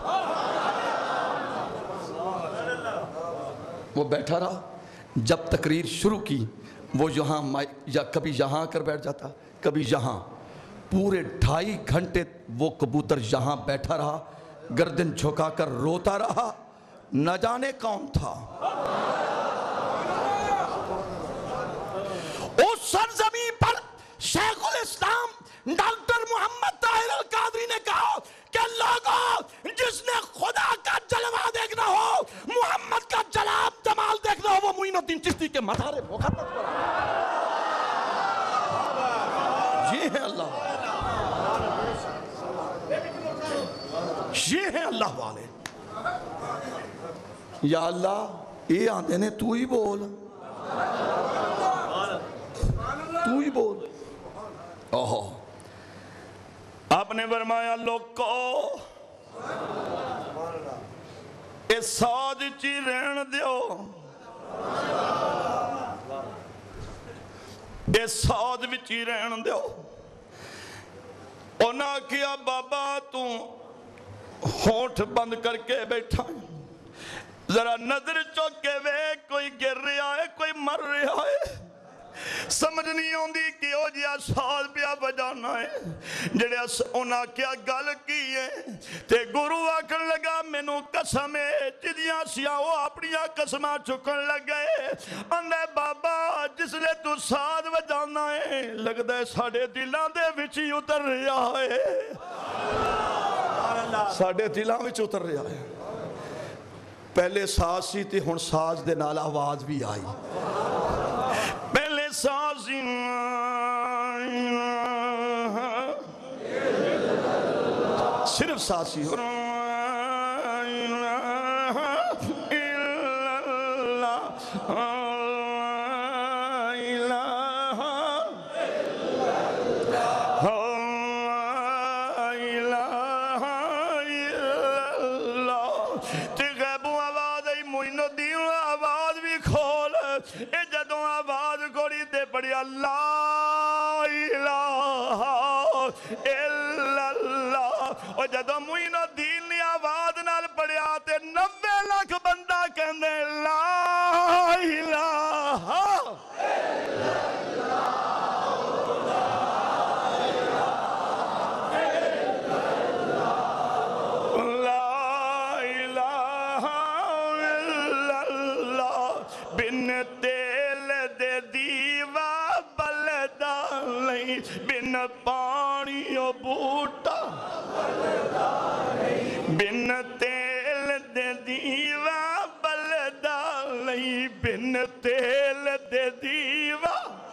وہ بیٹھا رہا, جب تقریر شروع کی وہ یہاں یا کبھی یہاں کر بیٹھ جاتا کبھی یہاں. پورے ڈھائی گھنٹے وہ کبوتر یہاں بیٹھا رہا, گردن جھکا کر روتا رہا, نہ جانے کون تھا. اس سرزمین پر شیخ الاسلام ڈاکٹر محمد طاہر القادری نے کہا کہ لوگوں جس نے خدا کا جلوہ دیکھنا ہو, محمد کا جلال جمال دیکھنا ہو, وہ معین الدین چشتی کے مزار مقدس پر یہ ہے اللہ, یہ ہے اللہ والے. یا اللہ یہ آندے نے تو ہی بول، تو ہی بول۔ اوہ آپ نے فرمایا لوگو اس ساز چی رہن دیو، اس ساز وچی رہن دیو۔ انہاں کیا بابا تو ہونٹ بند کر کے بیٹھا ذرا نظر چوکے وے کوئی گر رہا ہے کوئی مر رہا ہے، سمجھ نہیں ہوندی کہ او جیا ساز پیا بجانا ہے۔ جڑے انہاں کیا گل کی ہے تے گرو آکھن لگا مینوں قسم ہے جدیاں سیاں وہ اپنیاں قسماں چکن لگے، اندے بابا جس لے تو ساز بجانا ہے لگدا ہے ساڑے دلاں دے وچ ہی اتر رہا ہے، ساڑے دلاں وچ اتر رہا ہے۔ پہلے ساز سی تے ہن ساز دے نال آواز بھی آئی، پہلے ساز صرف ساز سی لا الہ الا اللہ۔ اور جدو معین الدین نے آواز نال پڑھیا تے نوے لاکھ بندہ کہندے لا الہ لا الہ الا اللہ۔ بن تیل دے دیوا بن پانی و بوٹا بن تیل دے دیوا بلدا لئی، بن تیل دے دیوا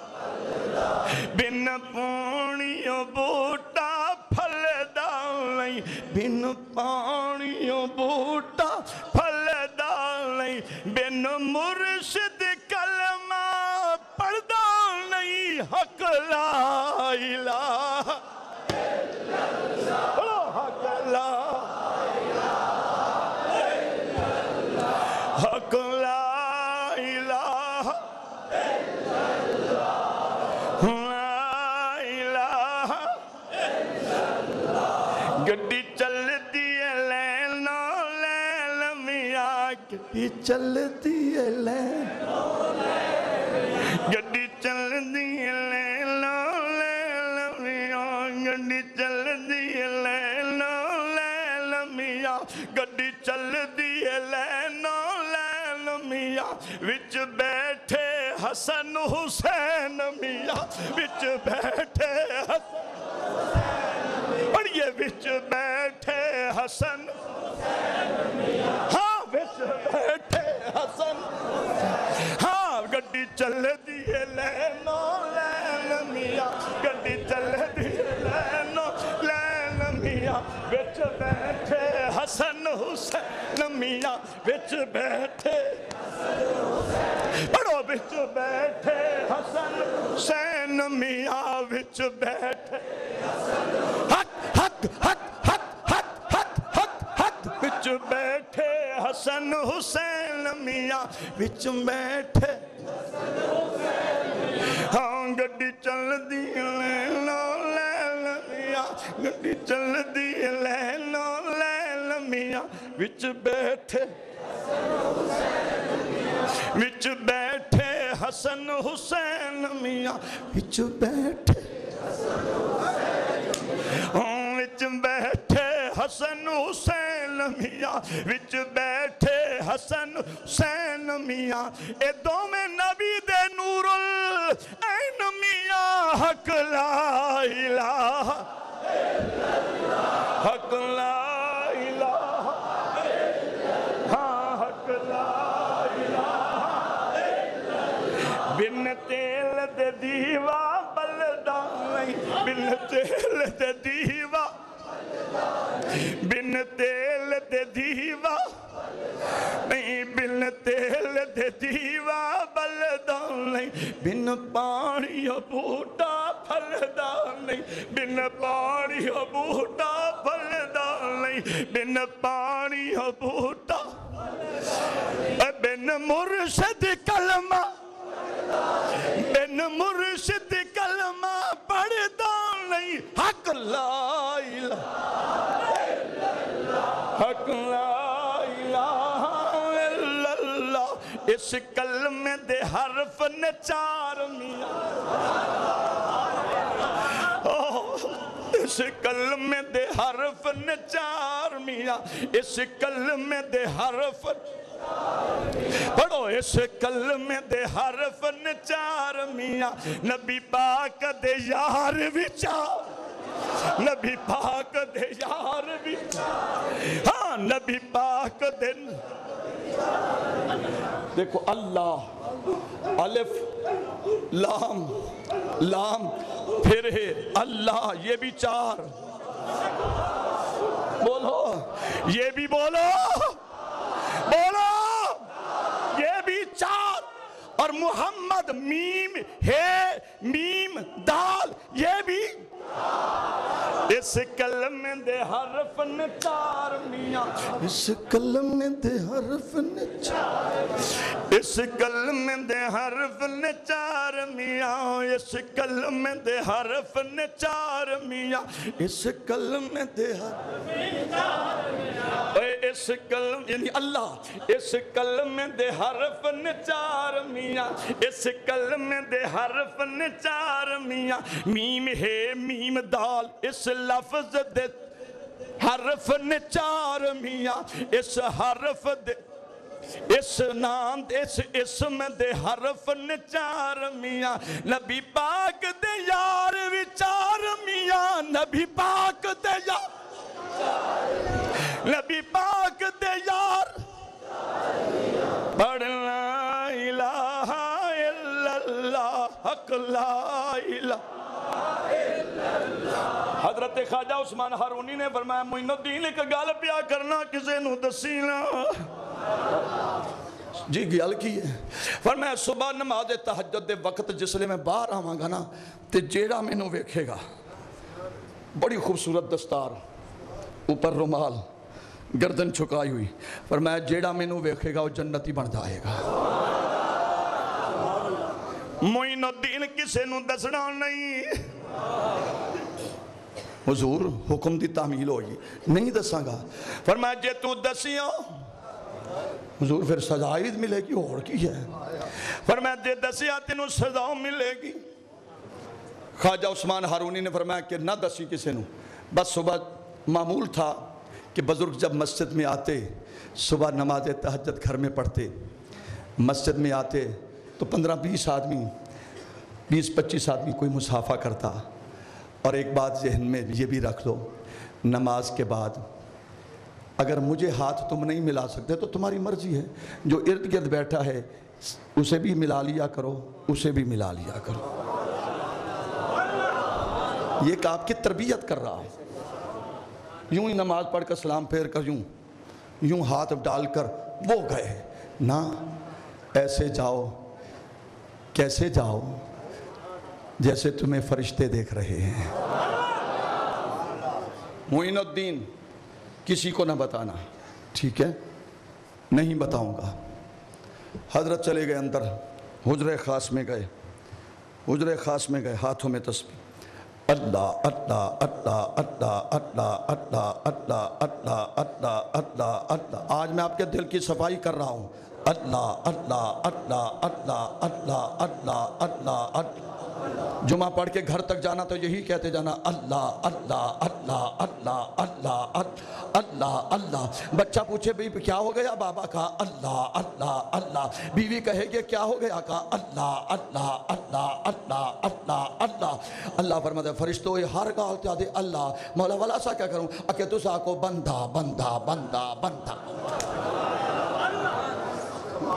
بن پانی و بوٹا پھلدا لئی، بن پانی و بوٹا پھلدا لئی، بن مرشد کلمہ پڑھدا نہیں، حق لا الہ الا اللہ، حق لا حق لا الہ الا اللہ، لا الہ الا اللہ۔ گڈی چل دیئے لینا لیل میاں، گڈی چل دیئے لینا گڈی چل دی لینا لیل میاں، گڈی چل دی لینا لیل میاں، گڈی چل دی لینا لیل میاں، وچ بیٹھے حسن حسین میاں، وچ بیٹھے حسن پڑھئے وچ بیٹھے حسن ہاں وچ بیٹھے حسن ہاں گڈی چل دیئے لینو لین میاں، گڈی چل دیئے لینو لین میاں، وچ بیٹھے حسن حسین میاں، وچ بیٹھے پڑھو وچ بیٹھے حسن حسین میاں، وچ بیٹھے حق حق حق حق حق حق حق حق وچ بیٹھے حسن حسین میاں، وچ بیٹھے ہاں گڈی چل دی لینا لیل میاں، گڈی چل دی لینا لیل میاں، وچ بیٹھے وچ بیٹھے حسن حسین میاں، وچ بیٹھے ہاں وچ بیٹھے حسن حسین میاں، وچ بیٹھے حسن حسین میاں، اے دو میں نبی دے نور العین میاں، حق لا الہ حق لا الہ ہاں حق لا الہ بن تیل دے دیوا بلدا نہیں، بن تیل دے دیوا بن تیل دے دیوا نہیں بن تیل دے دیوا بلدا نہیں بن پانی بوٹا پھلدا نہیں بن پانی بوٹا پھلدا نہیں بن پانی بوٹا بن مرشد کلمہ بن مرشد کلمہ پڑھدا نہیں حق لا الہ حق لا الہ الا اللہ اس کلمے دے حرف نے چار میاں اس کلمے دے حرف نے چار میاں اس کلمے دے حرف پڑھو اس کلمے دے حرف نے چار میاں نبی پاک دے یار بھی چار نبی پاک دے یار بھی ہاں نبی پاک دے دیکھو اللہ الف لام لام پھر ہے اللہ یہ بھی چار بولو یہ بھی بولو بولو یہ بھی چار اور محمد میم ہے میم دال یہ بھی اس کلمے دے حرف نے چار میاں اس کلمے دے حرف نے چار اس کلمے دے حرف نے چار میاں اس کلمے دے حرف نے چار میاں اس کلمے دے حرف نے چار میاں اس کلمے یعنی اللہ اس کلمے دے حرف نے چار میاں اس کلمے دے حرف نے چار میاں میم ہے میم دال اس لفظ دے حرف نے چار میاں اس حرف دے اس نام اس اسم دے حرف نے چار میاں نبی پاک دے یار بھی چار میاں نبی پاک دے یار نبی پاک دے یار پڑھ لا الہ الا اللہ حق لا الہ حضرت خواجہ عثمان ہارونی نے فرمایا معین الدین ایک گل پیا کرنا کسے نو دسی نا جی گل کی ہے فرمایا صبح نماز تہجد دے وقت جس لئے میں باہر آواں گا نا تے جیڑا میں نو ویکھے گا بڑی خوبصورت دستار اوپر رومال گردن چھکائی ہوئی فرمایا جیڑا میں نو ویکھے گا وہ جنتی بن جائے گا معین الدین کسے نو دسنا نہیں حضور حکم دی تعمیل ہوئی نہیں دساں گا فرمایا جے تو دسیاں حضور پھر سزائی ملے گی اور کی ہے فرمایا جے دسیاں تینوں سزا ملے گی خواجہ عثمان ہارونی نے فرمایا کہ نہ دسی کسے نو بس صبح معمول تھا کہ بزرگ جب مسجد میں آتے صبح نماز تہجد گھر میں پڑھتے مسجد میں آتے تو پندرہ بیس آدمی بیس پچیس آدمی کوئی مصافحہ کرتا اور ایک بات ذہن میں یہ بھی رکھ لو نماز کے بعد اگر مجھے ہاتھ تم نہیں ملا سکتے تو تمہاری مرضی ہے جو ارد گرد بیٹھا ہے اسے بھی ملا لیا کرو اسے بھی ملا لیا کرو یہ کہ آپ کی تربیت کر رہا ہے یوں ہی نماز پڑھ کر سلام پھیر کر یوں یوں ہاتھ ڈال کر وہ گئے نہ ایسے جاؤ کیسے جاؤ جیسے تمہیں فرشتے دیکھ رہے ہیں معین الدین کسی کو نہ بتانا ٹھیک ہے نہیں بتاؤں گا حضرت چلے گئے اندر حجرے خاص میں گئے حجرے خاص میں گئے ہاتھوں میں تسبیح اللہ اللہ اللہ اللہ اللہ اللہ اللہ اللہ اللہ اللہ اللہ آج میں آپ کے دل کی صفائی کر رہا ہوں اللہ اللہ اللہ اللہ اللہ اللہ اللہ اللہ جمعہ پڑھ کے گھر تک جانا تو یہی کہتے جانا اللہ اللہ اللہ اللہ اللہ اللہ اللہ بچہ پوچھے بھی کیا ہو گیا بابا کہا اللہ اللہ اللہ بیوی کہے گی کیا ہو گیا کہا اللہ اللہ اللہ اللہ اللہ اللہ اللہ فرماتا ہے فرشتوں ہر گال تے آدھے اللہ مولا والا سا کیا کروں اکے تو سا کو بندہ بندہ بندہ بندہ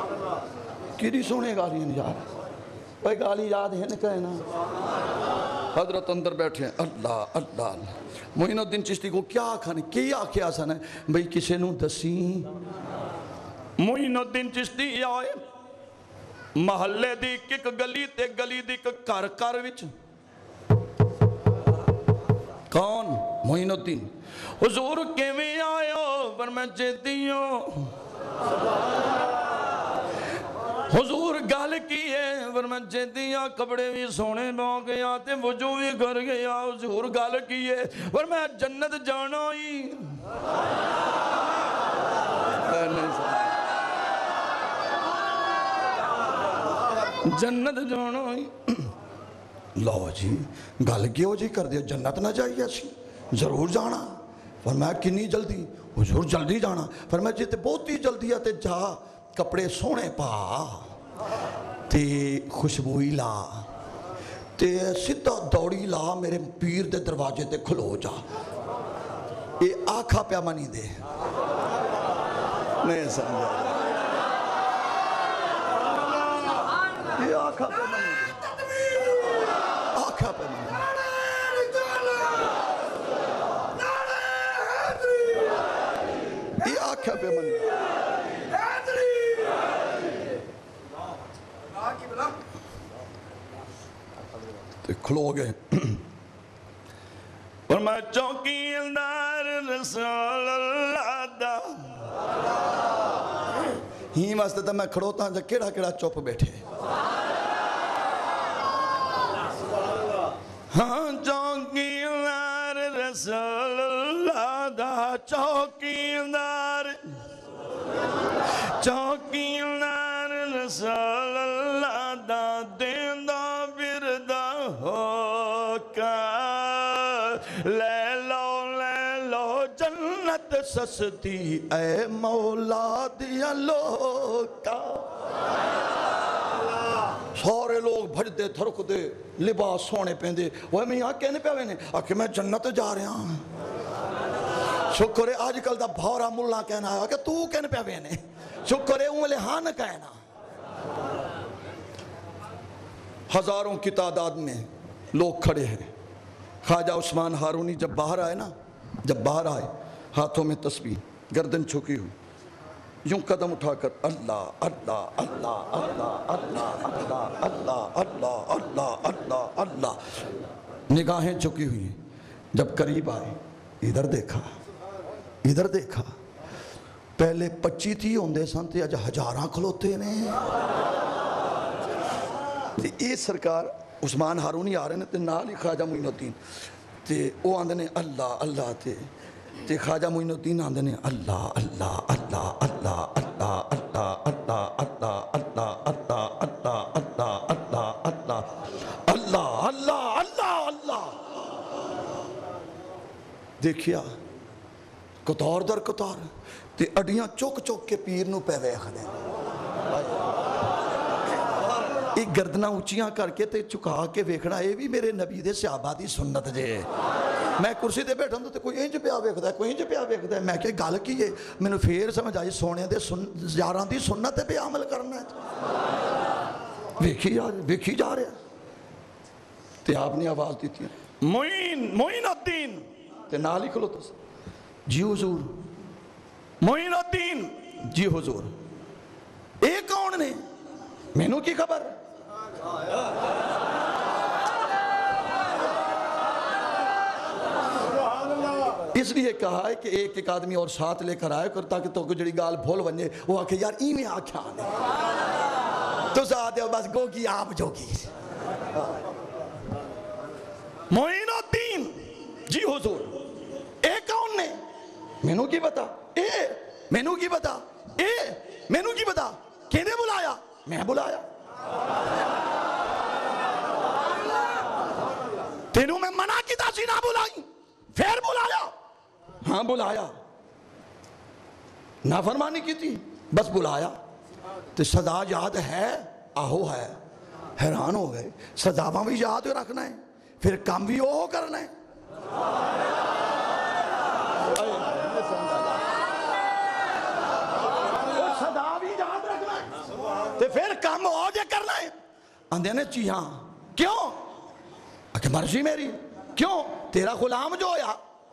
کیڑی سونے گالی یار کوئی گالی یاد ہے نہ کہنا حضرت اندر بیٹھے ہیں اللہ اللہ اللہ معین الدین چشتی کو کیا کھانے کیا کیا سن ہے بھئی کسے نو دسیں معین الدین چشتی آئے محلے دی ایک گلی تے گلی دی ایک کار کار وچ کون معین الدین حضور کیویں آئے ہو پر میں چیتی ہوں حضور گال کی ہے پر میں چیتی ہوں کپڑے بھی سونے بو گیا تے وجو بھی کر گیا حضور گال کی ہے پر میں جنت جانا ہی جنت جانا ہی لو جی گل کیوں جی کر دیا جنت نہ جائیے اسی ضرور جانا فرمایا کنی جلدی حضور جلدی جانا فرمایا جیتے بہت ہی جلدی آتے جا کپڑے سونے پا تے خوشبوئی لا تے سدھا دوڑی لا میرے پیر دے دروازے تے کھلو جا یہ آکھا پیا منی دے نہیں سمجھا یہ آکھا پیا منی دے آکھا پیا منی دے یہ آکھا پیا منی دے تے کھلو گئے اور میں چوکی اندار رسول اللہ دا ہی واسطے تا میں کھڑوتا ہوں جا کیڑا کیڑا چوپ بیٹھے ہاں چوکی اندار رسول اللہ دا چوکی اندار چوکی اندار رسول اللہ دا دین دا بردہ ہو کر لے لو لے لو جنت سستی اے مولا دیا لوکا سارے لوگ بھج دے تھرک دے لباس سونے پہن دے وہ میں یہاں کہنے پہ آوے آکے میں جنت جا رہا ہوں شکر ہے آج کل دا بھورا ملہ کہنا ہے کہ تو کہنے پہ آوے شکر ہے انہوں ہاں نہ کہنا ہزاروں کی تعداد میں لوگ کھڑے ہیں خواجہ عثمان ہارونی جب باہر آئے نا جب باہر آئے ہاتھوں میں تسبیح گردن چھکی ہوئی یوں قدم اٹھا کر اللہ اللہ اللہ اللہ اللہ اللہ اللہ اللہ اللہ اللہ اللہ نگاہیں چکی ہوئی جب قریب آئے ادھر دیکھا ادھر دیکھا پہلے پچی تھی ہوندے سن تے اج ہزاراں کھلوتے نے تے اے سرکار عثمان ہارونی آ رہے نے تے نال ہی خواجہ معین الدین تے او آندے نے اللہ اللہ تے تے خواجہ معین الدین آندے نے اللہ اللہ اللہ اللہ اللہ اللہ اللہ اللہ اللہ اللہ اللہ اللہ اللہ اللہ اللہ اللہ اللہ دیکھیا کتار در کتار تے اڈیاں چوک چوک کے پیر نو پہ ویکھ دے ایک گردنہ اونچیاں کر کے تے چکا کے ویکھنا اے بھی میرے نبی دے صحابہ دی سنت جے میں کرسی دے بیٹھا ہوں تو کوئی انج پیا ویکھدا ہے کوئی انج پیا ویکھدا ہے میں کہ گل کی ہے مینوں پھر سمجھ آئی سونے دے یاراں دی سنت پہ عمل کرنا ہے ویکھی جا ویکھی جا رہا تے آپ نے آواز دی تھی معین معین الدین تے نال ہی کھلو تو جی حضور معین الدین جی حضور اے کون نے مینوں کی خبر اس لیے کہا ہے کہ ایک ایک آدمی اور ساتھ لے کر آئے کر تاکہ تو جڑی گال بھول بنجے وہ آکھے یار ای میں آکھا آنے تو ساتھ ہے بس گو کی آپ جو کی معین الدین جی حضور اے کون نے مینوں کی بتا اے مینوں کی بتا اے مینوں کی بتا کینے بلایا میں بلایا تینوں میں منع کی تاسی نہ بلائی پھر بلایا ہاں بلایا نافرمانی کی تھی بس بلایا تو سزا یاد ہے آہو ہے حیران ہو گئے سزاواں بھی یاد رکھنا ہے پھر کام بھی وہ کرنا ہے سزا بھی یاد رکھنا ہے تو پھر کام ہو جے کرنا ہے اندھے نے چی ہاں کیوں کہ مرضی میری. کیوں؟ تیرا غلام جو ہویا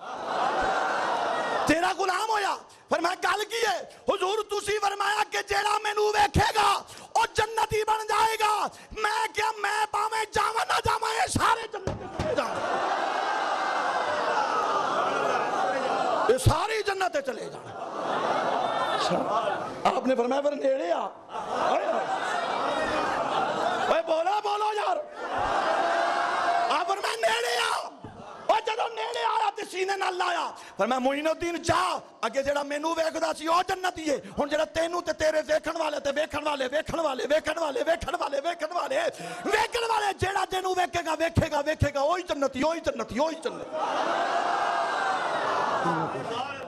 تیرا غلام ہویا. فرمایا گل کی ہے؟ حضور تسی فرمایا کہ جیڑا مینوں ویکھے گا او جنتی بن جائے گا. میں کیا میں باویں جاواں نہ جاواں یہ سارے جنت جاواں یہ ساری جنت چلے جانا. آپ نے فرمایا پھر نیڑے آ. اے بولا بولو یار. آپ فرمایا نیڑے آ. اور جدو نیڑے آیا تے سینے نال لایا. فرمایا معین الدین جا اگے جڑا مینوں ویکھدا سی او جنتی ہے. ہن جڑا تینوں تے تیرے ویکھن والے تے ویکھن والے ویکھن والے ویکھن والے ویکھن والے ویکھن والے ویکھن والے جڑا تینوں ویکھے گا ویکھے گا ویکھے گا وہی جنتی وہی جنتی وہی جنتی.